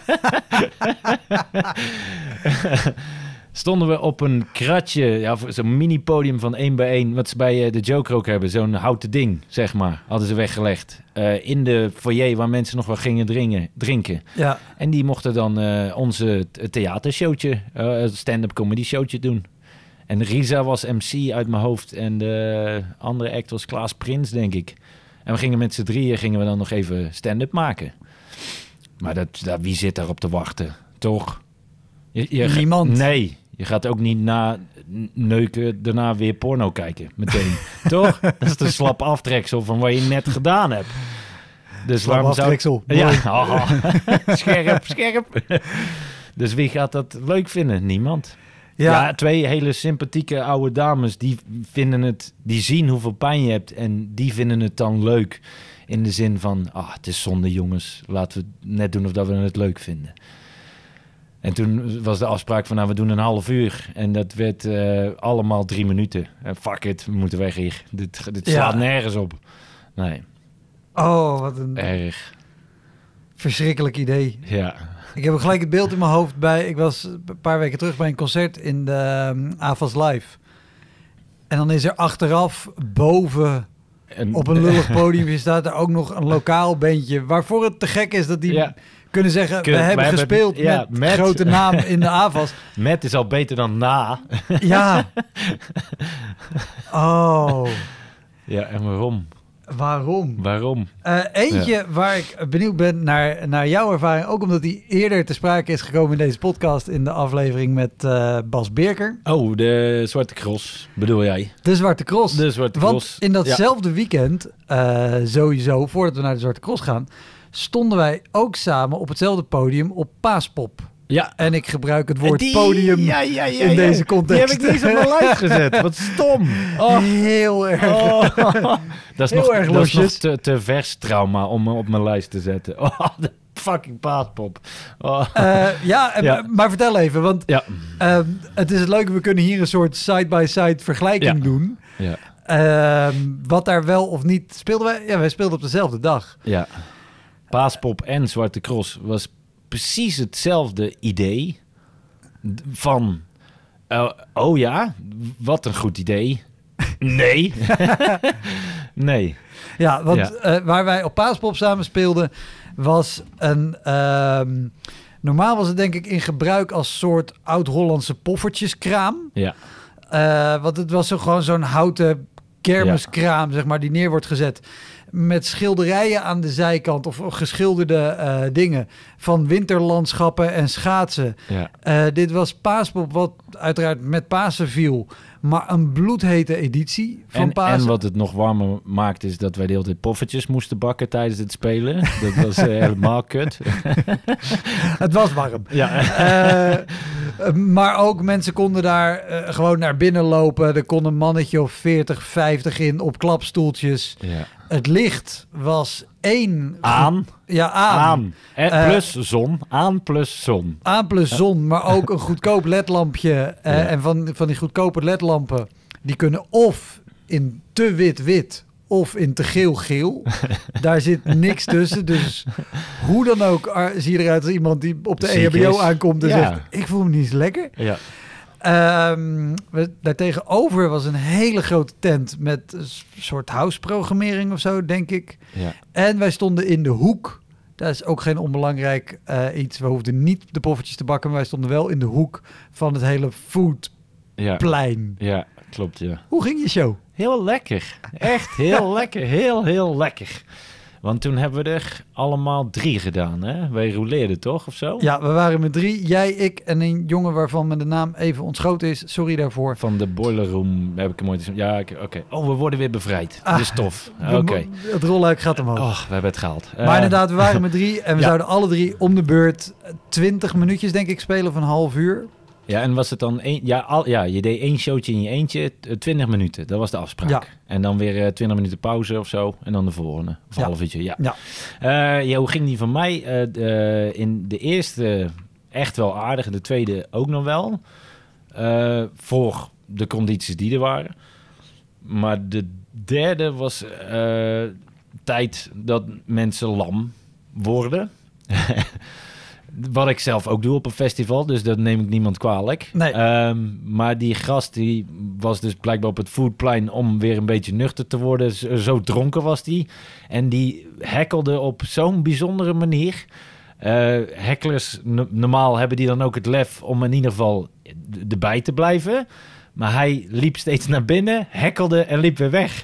Stonden we op een kratje, ja, zo'n mini-podium van 1 bij 1, wat ze bij de Joker ook hebben, zo'n houten ding, zeg maar, hadden ze weggelegd. In de foyer waar mensen nog wel gingen drinken. Ja. En die mochten dan onze theatershowtje, stand-up comedy showtje doen. En Risa was MC uit mijn hoofd en de andere act was Klaas Prins, denk ik. En we gingen met z'n drieën dan nog even stand-up maken. Maar wie zit daarop te wachten, toch? Niemand. Nee, je gaat ook niet na neuken daarna weer porno kijken, meteen. Toch? Dat is de slap aftreksel van wat je net gedaan hebt. Dus slap waarom aftreksel. Ja, scherp. Dus wie gaat dat leuk vinden? Niemand. Ja, 2 hele sympathieke oude dames, die zien hoeveel pijn je hebt en die vinden het dan leuk. In de zin van, het is zonde jongens, laten we net doen of dat we het leuk vinden. En toen was de afspraak van, we doen een 1/2 uur. En dat werd allemaal 3 minuten. Fuck it, we moeten weg hier. Dit slaat nergens op. Nee. Oh, wat een erg verschrikkelijk idee. Ja. Ik heb gelijk het beeld in mijn hoofd ik was een paar weken terug bij een concert in de AFAS Live. En dan is er achteraf boven op een lullig podium staat er ook nog een lokaal bandje waarvoor het te gek is dat die kunnen zeggen, we hebben gespeeld met grote naam in de AFAS. Met is al beter dan na. Ja. Oh. Ja, en waarom? Waarom? Eentje waar ik benieuwd ben naar jouw ervaring, ook omdat die eerder te sprake is gekomen in deze podcast in de aflevering met Bas Birker. Oh, de Zwarte Cross, bedoel jij? De Zwarte Cross. De Zwarte Want Cross. in datzelfde weekend, sowieso, voordat we naar de Zwarte Cross gaan, stonden wij ook samen op hetzelfde podium op Paaspop Ja. En ik gebruik het woord podium in deze context. Die heb ik niet eens op mijn lijst gezet. Wat stom. Oh. Heel erg. Oh. Dat is Heel nog, erg dat is nog losjes. te vers trauma om op mijn lijst te zetten. Oh, de fucking paaspop. Oh. Ja. Maar vertel even, want Ja. het is leuk, we kunnen hier een soort side-by-side vergelijking doen. Ja. Wat daar wel of niet speelden wij? Ja, wij speelden op dezelfde dag. Ja. Paaspop en Zwarte Cross was precies hetzelfde idee van... oh ja, wat een goed idee. Nee. Nee. Ja, want waar wij op Paaspop samen speelden was een... normaal was het denk ik in gebruik als soort oud-Hollandse poffertjeskraam. Ja. Want het was gewoon zo'n houten kermiskraam, zeg maar, die neer wordt gezet. Met schilderijen aan de zijkant of geschilderde dingen van winterlandschappen en schaatsen. Ja. Dit was Paaspop, wat uiteraard met Pasen viel. Maar een bloedhete editie van Pasen. En wat het nog warmer maakt is dat wij de hele tijd poffertjes moesten bakken tijdens het spelen. Dat was helemaal kut. Het was warm. Ja. Maar ook mensen konden daar gewoon naar binnen lopen. Er kon een mannetje of 40, 50 in op klapstoeltjes. Ja. Het licht was één... Aan. Ja, aan. Plus zon. Aan plus zon. Aan plus zon, maar ook een goedkoop ledlampje. En van die goedkope ledlampen, die kunnen of in te wit-wit of in te geel-geel. Daar zit niks tussen. Dus hoe dan ook zie je eruit als iemand die op de Ziek EHBO is. aankomt en zegt... ik voel me niet eens lekker. Ja. Daartegenover was een hele grote tent met een soort house-programmering of zo, denk ik. Ja. En wij stonden in de hoek. Dat is ook geen onbelangrijk iets. We hoefden niet de poffertjes te bakken, maar wij stonden wel in de hoek van het hele foodplein. Ja, klopt, ja. Hoe ging je show? Heel lekker. Echt heel lekker. Heel lekker. Want toen hebben we er allemaal 3 gedaan, hè? Wij rouleerden toch, of zo? Ja, we waren met 3. Jij, ik en een jongen waarvan me de naam even ontschoten is. Sorry daarvoor. Van de boiler room heb ik hem ooit eens... Ja, oké. Oh, we worden weer bevrijd. Dat is tof. Oké. Het rolluik gaat omhoog. Oh, we hebben het gehaald. Maar inderdaad, we waren met 3 en we Ja. zouden alle 3 om de beurt 20 minuutjes, denk ik, spelen van een half uur. Ja, en was het dan je deed 1 showtje in je eentje, 20 minuten. Dat was de afspraak. Ja. En dan weer 20 minuten pauze of zo. En dan de volgende. Of een half uurtje, ja. Hoe ging die van mij? In de eerste echt wel aardig. En de tweede ook nog wel. Voor de condities die er waren. Maar de derde was tijd dat mensen lam worden. Wat ik zelf ook doe op een festival, dus dat neem ik niemand kwalijk. Nee. Maar die gast die was dus blijkbaar op het Foodplein om weer een beetje nuchter te worden. Zo dronken was die. En die hekkelde op zo'n bijzondere manier. Hecklers, normaal hebben die dan ook het lef om in ieder geval erbij te blijven. Maar hij liep steeds naar binnen, hekkelde en liep weer weg.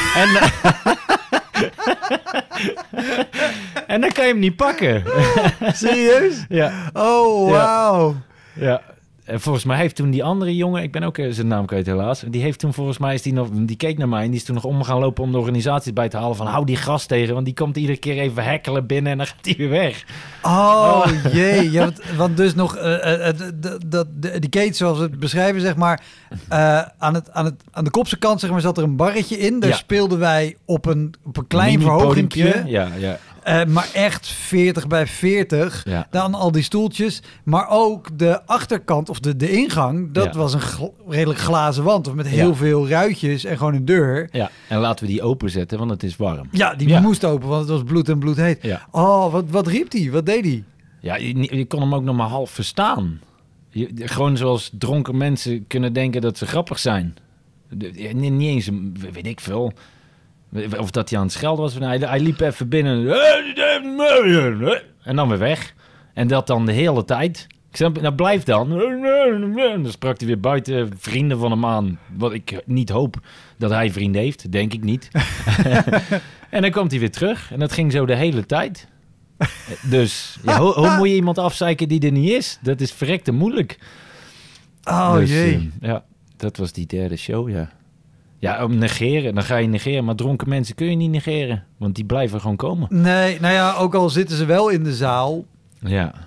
En dan kan je hem niet pakken. Serieus? Ja. Oh, wauw. Ja. En volgens mij heeft toen die andere jongen, ik ben ook zijn naam kwijt helaas, die heeft toen volgens mij, die keek naar mij en die is toen nog om gaan lopen om de organisatie bij te halen van hou die gast tegen, want die komt iedere keer even hekkelen binnen en dan gaat hij weer weg. Oh, jee. Ja, want dus nog die gate zoals we het beschrijven, zeg maar, aan de kopse kant, zeg maar, zat er een barretje in. Daar speelden wij op een klein verhogingje. Ja. Maar echt 40 bij 40. Ja. Dan al die stoeltjes. Maar ook de achterkant of de ingang. Dat was een redelijk glazen wand. Of met heel veel ruitjes en gewoon een deur. Ja, en laten we die openzetten, want het is warm. Ja, die moest open, want het was bloed en bloedheet. Ja. Oh, wat riep hij? Wat deed hij? Ja, je kon hem ook nog maar half verstaan. Gewoon zoals dronken mensen kunnen denken dat ze grappig zijn. Niet eens, weet ik veel... Of dat hij aan het schelden was. Hij liep even binnen. En dan weer weg. En dat dan de hele tijd. Ik zei, nou blijf dan. En dan sprak hij weer buiten vrienden van hem aan. Wat ik niet hoop dat hij vrienden heeft. Denk ik niet. En dan komt hij weer terug. En dat ging zo de hele tijd. Dus hoe moet je iemand afzeiken die er niet is? Dat is verrekte moeilijk. Oh dus, jee. Dat was die derde show, ja. Ja, om negeren. Dan ga je negeren. Maar dronken mensen kun je niet negeren. Want die blijven gewoon komen. Nee, nou ja, ook al zitten ze wel in de zaal. Ja.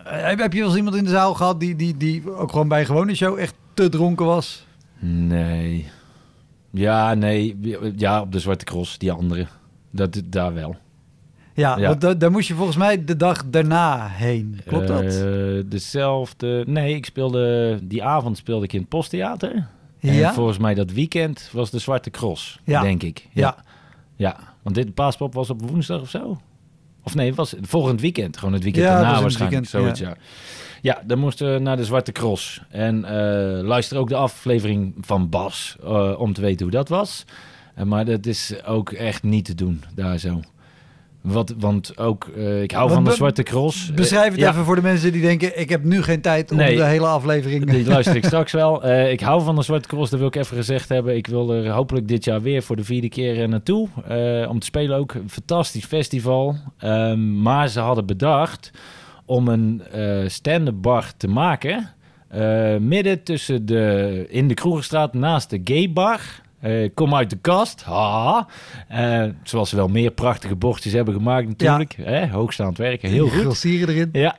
Heb je wel eens iemand in de zaal gehad die ook gewoon bij een gewone show echt te dronken was? Nee. Ja, nee. Ja, op de Zwarte Cross, die andere. Daar wel. Ja, Ja. want daar moest je volgens mij de dag daarna heen. Klopt dat? Dezelfde... Nee, die avond speelde ik in het Posttheater. Ja? En volgens mij dat weekend was de Zwarte Cross, Ja. denk ik. Ja, want dit Paaspop was op woensdag of zo? Of nee, het was volgend weekend. Gewoon het weekend Ja, het daarna was in het waarschijnlijk. weekend, Zoiets, ja. Dan moesten we naar de Zwarte Cross. En luister ook de aflevering van Bas, om te weten hoe dat was. Maar dat is ook echt niet te doen, daar zo. Want ook, ik hou van de Zwarte Cross. Beschrijf het even voor de mensen die denken... ik heb nu geen tijd om de hele aflevering... Die luister ik straks wel. Ik hou van de Zwarte Cross, dat wil ik even gezegd hebben. Ik wil er hopelijk dit jaar weer voor de 4e keer naartoe. Om te spelen ook. Een fantastisch festival. Maar ze hadden bedacht om een stand-up bar te maken... midden tussen in de Kroegenstraat naast de gay bar... kom uit de kast. Zoals ze wel meer prachtige bordjes hebben gemaakt natuurlijk. Hoogstaand werken, heel goed. Grossieren erin. Ja.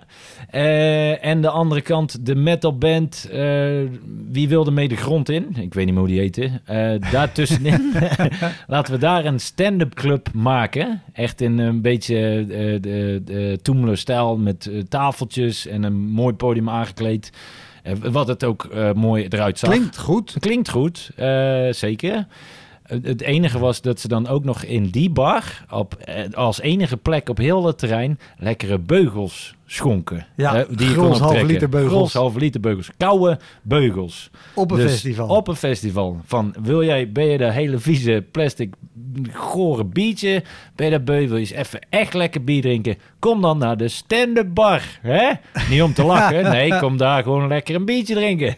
En de andere kant, de metalband. Wie wilde mee de grond in? Ik weet niet meer hoe die heette. Daartussenin. Laten we daar een stand-up club maken. Echt in een beetje de Toemler stijl met tafeltjes en een mooi podium aangekleed. Wat het ook mooi eruit zag. Klinkt goed, zeker. Het enige was dat ze dan ook nog in die bar... als enige plek op heel het terrein... lekkere beugels schonken. Ja, die je kon optrekken. halve liter beugels. Koude beugels. Op een festival. Op een festival. Ben je dat hele vieze plastic gore biertje? Ben je dat beu? Wil je eens even echt lekker bier drinken? Kom dan naar de stand-up bar. Hè? Niet om te lachen. Nee, kom daar gewoon lekker een biertje drinken.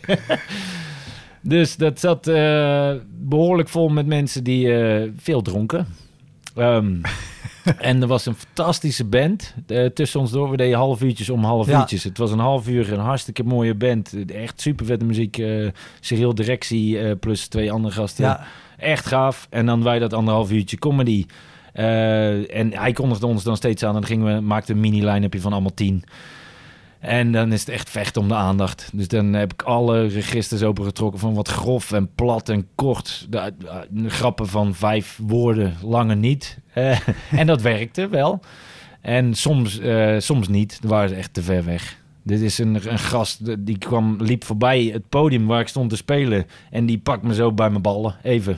Dus dat zat behoorlijk vol met mensen die veel dronken. En er was een fantastische band tussen ons door. We deden half uurtjes. Het was een half uur, een hartstikke mooie band. Echt super vette muziek. Serieel directie plus 2 andere gasten. Ja. Echt gaaf. En dan wij dat 1,5 uurtje comedy. En hij kondigde ons dan steeds aan. En dan maakten een mini-line-upje van allemaal 10. En dan is het echt vechten om de aandacht. Dus dan heb ik alle registers opengetrokken van wat grof en plat en kort. De grappen van 5 woorden, langer niet. En dat werkte wel. En soms niet. Dan waren ze echt te ver weg. Dit is een gast die liep voorbij het podium waar ik stond te spelen. En die pakt me zo bij mijn ballen. Even.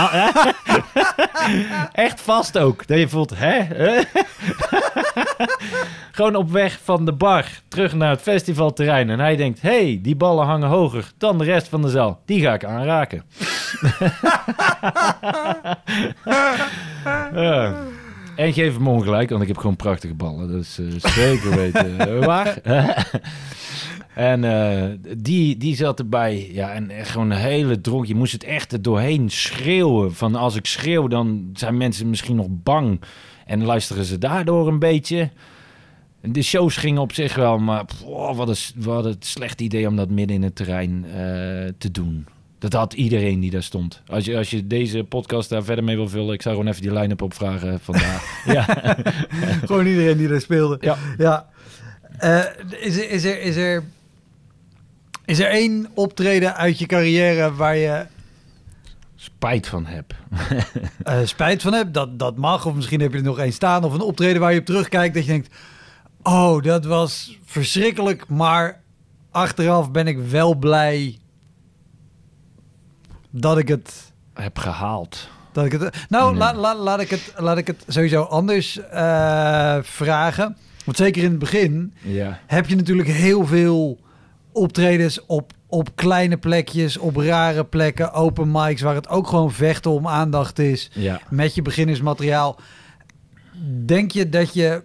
Echt vast ook. Dat je voelt, Gewoon op weg van de bar terug naar het festivalterrein. En hij denkt, die ballen hangen hoger dan de rest van de zaal. Die ga ik aanraken. En geef hem ongelijk, want ik heb gewoon prachtige ballen. Dat is zeker weten waar. En die zat erbij. Ja, en echt gewoon een hele dronk. Je moest het echt er doorheen schreeuwen. Van als ik schreeuw, dan zijn mensen misschien nog bang. En luisteren ze daardoor een beetje. De shows gingen op zich wel, maar wat een slecht idee om dat midden in het terrein te doen. Dat had iedereen die daar stond. Als je deze podcast daar verder mee wil vullen, ik zou gewoon even die line-up opvragen vandaag. Ja. Gewoon iedereen die daar speelde. Ja. Is er één optreden uit je carrière waar je spijt van heb? Spijt van heb? Dat mag. Of misschien heb je er nog één staan. Of een optreden waar je op terugkijkt dat je denkt, oh, dat was verschrikkelijk, maar achteraf ben ik wel blij dat ik het heb gehaald. Laat ik het sowieso anders vragen. Want zeker in het begin heb je natuurlijk heel veel optredens op kleine plekjes, op rare plekken, open mics, waar het ook gewoon vechten om aandacht is. Ja. Met je beginnersmateriaal. Denk je dat je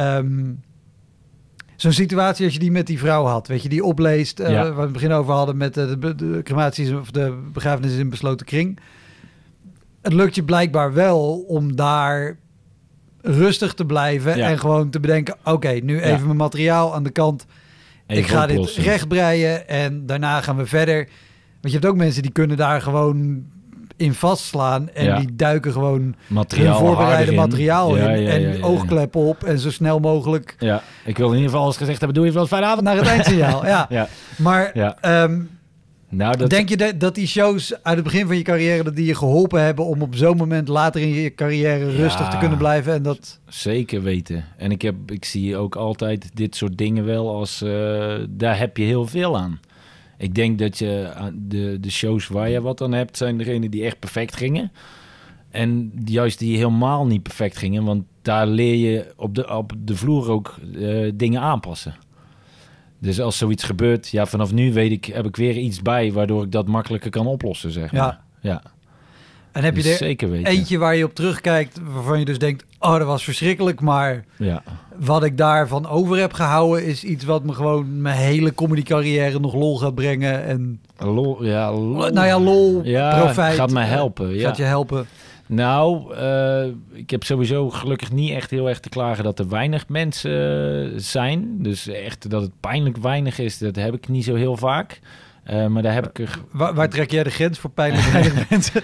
zo'n situatie als je die met die vrouw had, weet je, die opleest, waar we het begin over hadden met de crematies of de begrafenis in besloten kring. Het lukt je blijkbaar wel om daar rustig te blijven en gewoon te bedenken, oké, nu even mijn materiaal aan de kant. Even ik ga oplossen. Dit rechtbreien en daarna gaan we verder. Want je hebt ook mensen die kunnen daar gewoon in vastslaan. En die duiken gewoon hun materiaal voorbereide harder materiaal in. Ja. Oogkleppen op en zo snel mogelijk... Ja, ik wil in ieder geval eens gezegd hebben, doe je wel een fijne avond. Naar het eindsignaal, ja. Maar denk je dat die shows uit het begin van je carrière... dat die je geholpen hebben om op zo'n moment later in je carrière rustig te kunnen blijven? En dat... Zeker weten. En ik zie ook altijd dit soort dingen wel als... daar heb je heel veel aan. Ik denk dat je de shows waar je wat aan hebt... zijn degenen die echt perfect gingen. En juist die helemaal niet perfect gingen. Want daar leer je op de vloer ook dingen aanpassen. Dus als zoiets gebeurt, vanaf nu heb ik weer iets bij... waardoor ik dat makkelijker kan oplossen, zeg maar. Ja. En heb je dus er zeker weten. Eentje waar je op terugkijkt... waarvan je dus denkt, dat was verschrikkelijk... maar wat ik daarvan over heb gehouden... is iets wat me gewoon mijn hele comedy-carrière nog lol gaat brengen. En... Lol. Lol, profijt. Gaat me helpen. Gaat je helpen. Nou, ik heb sowieso gelukkig niet echt heel erg te klagen dat er weinig mensen zijn. Dus echt dat het pijnlijk weinig is, dat heb ik niet zo heel vaak. Maar daar heb ik... Waar trek jij de grens voor pijnlijk weinig mensen?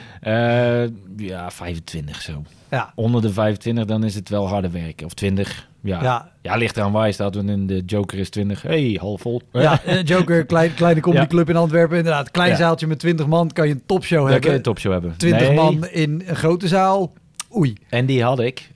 25 zo. Ja. Onder de 25, dan is het wel harder werken. Of 20. Ja, ligt eraan waar je staat. Want in de Joker is 20. Half vol. Ja, Joker, kleine comedyclub in Antwerpen. Inderdaad, klein zaaltje met 20 man. Kan je een topshow hebben. Kan je een topshow hebben. 20 man in een grote zaal. Oei. En die had ik.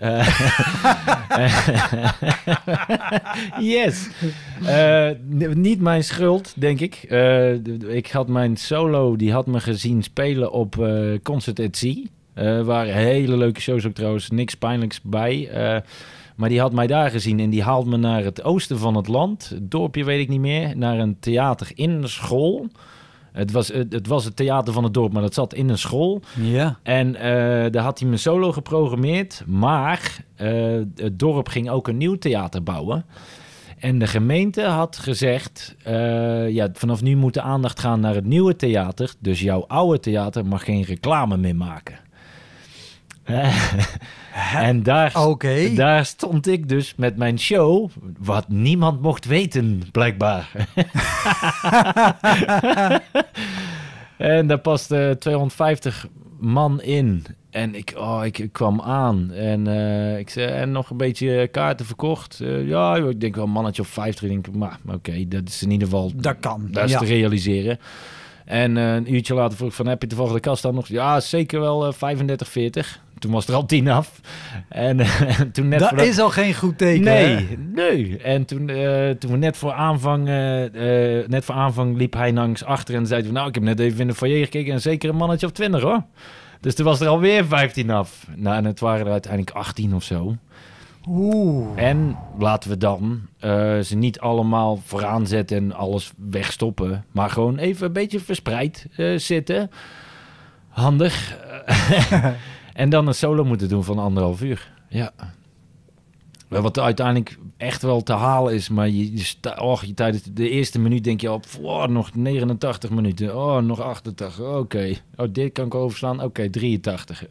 Yes. Niet mijn schuld, denk ik. Ik had mijn solo, die had me gezien spelen op Concert at Sea. Waren hele leuke shows ook trouwens. Niks pijnlijks bij. Maar die had mij daar gezien en die haalt me naar het oosten van het land. Het dorpje weet ik niet meer. Naar een theater in de school. Het was het theater van het dorp, maar dat zat in een school. Ja. En daar had hij mijn solo geprogrammeerd. Maar het dorp ging ook een nieuw theater bouwen. En de gemeente had gezegd... vanaf nu moet de aandacht gaan naar het nieuwe theater. Dus jouw oude theater mag geen reclame meer maken. En daar stond ik dus met mijn show... wat niemand mocht weten, blijkbaar. En daar paste 250 man in. En ik kwam aan. En ik zei, en nog een beetje kaarten verkocht. Ik denk wel een mannetje of 50. Ik denk, maar oké, dat is in ieder geval... Dat kan. Dat is te realiseren. En een uurtje later vroeg ik van, heb je toevallig de kast dan nog? Ja, zeker wel 35, 40. Toen was er al 10 af. En toen net dat is al geen goed teken. Nee. En toen we net voor aanvang liep hij langs achter en zei hij, ik heb net even in de foyer gekeken en zeker een mannetje of 20 hoor. Dus toen was er alweer 15 af. Nou, en het waren er uiteindelijk 18 of zo. Oeh. En laten we dan ze niet allemaal vooraan zetten en alles wegstoppen. Maar gewoon even een beetje verspreid zitten. Handig. En dan een solo moeten doen van 1,5 uur. Ja. Wat uiteindelijk echt wel te halen is. Maar je tijdens de eerste minuut denk je nog 89 minuten. Nog 88. Oké. Dit kan ik overslaan. Oké, 83.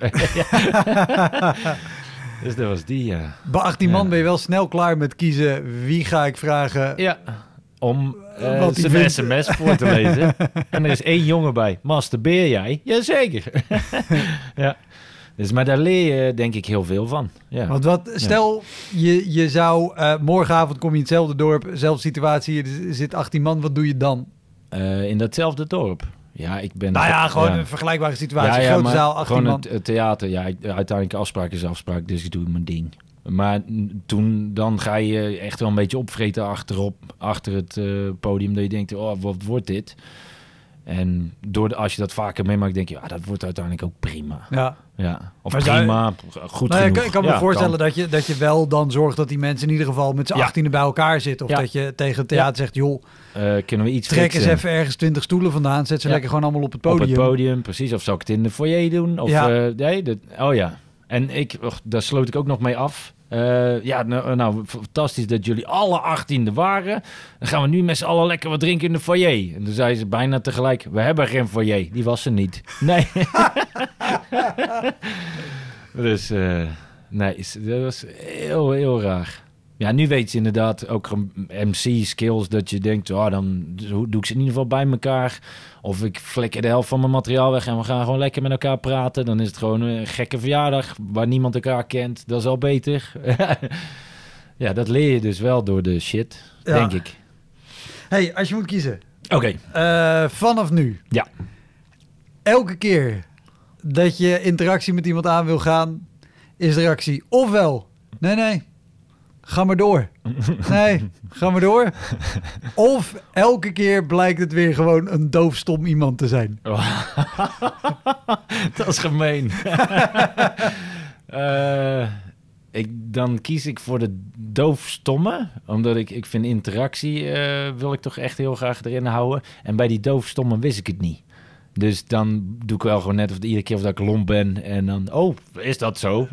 Dus dat was die, ja. Bij 18 man ben je wel snel klaar met kiezen wie ga ik vragen. Ja, om zijn sms voor te lezen. En er is 1 jongen bij. Masturbeer jij? Jazeker. Ja. Dus, maar daar leer je denk ik heel veel van. Ja. Want stel je zou morgenavond kom je in hetzelfde dorp, zelfde situatie, er zit 18 man, wat doe je dan? In datzelfde dorp? Ja, ik ben... gewoon een vergelijkbare situatie. Grote zaal, 18 gewoon man. Het theater, uiteindelijk afspraak is afspraak, dus ik doe mijn ding. Maar dan ga je echt wel een beetje opvreten achter het podium, dat je denkt, wat wordt dit? En als je dat vaker meemaakt, denk je, dat wordt uiteindelijk ook prima. Ja. Of maar prima, goed genoeg. Ik kan me voorstellen dat je wel dan zorgt dat die mensen in ieder geval met z'n 18e bij elkaar zitten. Of dat je tegen het theater zegt, joh, kunnen we iets trek eens even ergens 20 stoelen vandaan. Zet ze lekker gewoon allemaal op het podium. Op het podium, precies. Of zou ik het in de foyer doen? Of, En daar sloot ik ook nog mee af. Fantastisch dat jullie alle 18e waren. Dan gaan we nu met z'n allen lekker wat drinken in de foyer. En toen zei ze bijna tegelijk, we hebben geen foyer. Die was er niet. Nee. Dus, dat was heel, heel raar. Ja, nu weet je inderdaad ook MC-skills dat je denkt, dan doe ik ze in ieder geval bij elkaar. Of ik flikker de helft van mijn materiaal weg en we gaan gewoon lekker met elkaar praten. Dan is het gewoon een gekke verjaardag waar niemand elkaar kent. Dat is al beter. Ja, dat leer je dus wel door de shit, denk ik. Hey, als je moet kiezen. Oké. Vanaf nu. Ja. Elke keer dat je interactie met iemand aan wil gaan, is de reactie ofwel, nee, ga maar door. Nee, ga maar door. Of elke keer blijkt het weer gewoon een doofstom iemand te zijn. Dat is gemeen. Dan kies ik voor de doofstomme. Omdat ik vind interactie wil ik toch echt heel graag erin houden. En bij die doofstomme wist ik het niet. Dus dan doe ik wel gewoon net of iedere keer of dat ik lomp ben. En dan, is dat zo?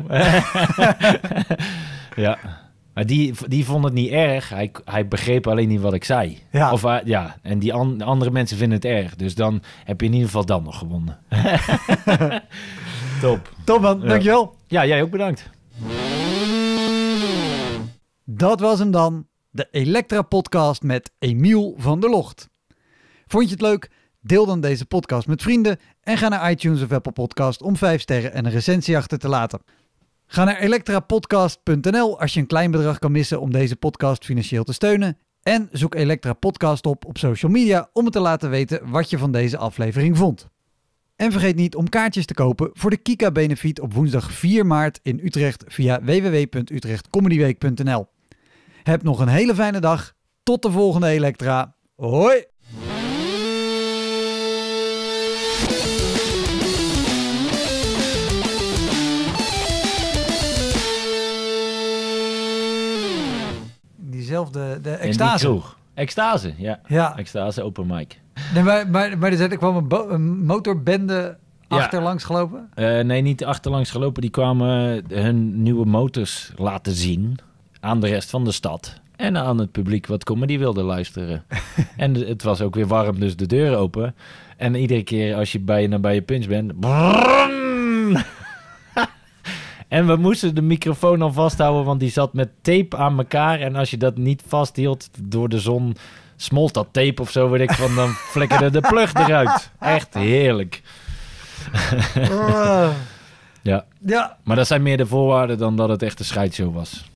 Ja. Maar die vond het niet erg. Hij begreep alleen niet wat ik zei. Ja. Of, en die andere mensen vinden het erg. Dus dan heb je in ieder geval dan nog gewonnen. Top. Top man, dankjewel. Ja, jij ook bedankt. Dat was hem dan. De Elektra podcast met Emiel van der Locht. Vond je het leuk? Deel dan deze podcast met vrienden en ga naar iTunes of Apple Podcast om 5 sterren en een recensie achter te laten. Ga naar elektrapodcast.nl als je een klein bedrag kan missen om deze podcast financieel te steunen. En zoek Elektra Podcast op social media om me te laten weten wat je van deze aflevering vond. En vergeet niet om kaartjes te kopen voor de Kika Benefiet op woensdag 4 maart in Utrecht via www.utrechtcomedyweek.nl. Heb nog een hele fijne dag. Tot de volgende Elektra. Hoi! Diezelfde, de extase. Die extase, ja. Extase, open mic. Nee, maar er kwam een motorbende achterlangs gelopen? Nee, niet achterlangs gelopen. Die kwamen hun nieuwe motors laten zien aan de rest van de stad. En aan het publiek wat comedy wilde luisteren. En het was ook weer warm, dus de deur open. En iedere keer als je bij je punch bent... Brrrn! En we moesten de microfoon al vasthouden, want die zat met tape aan elkaar. En als je dat niet vasthield door de zon, smolt dat tape of zo, weet ik van, dan flikkerde de plug eruit. Echt heerlijk. Ja. Maar dat zijn meer de voorwaarden dan dat het echt een scheidshow was.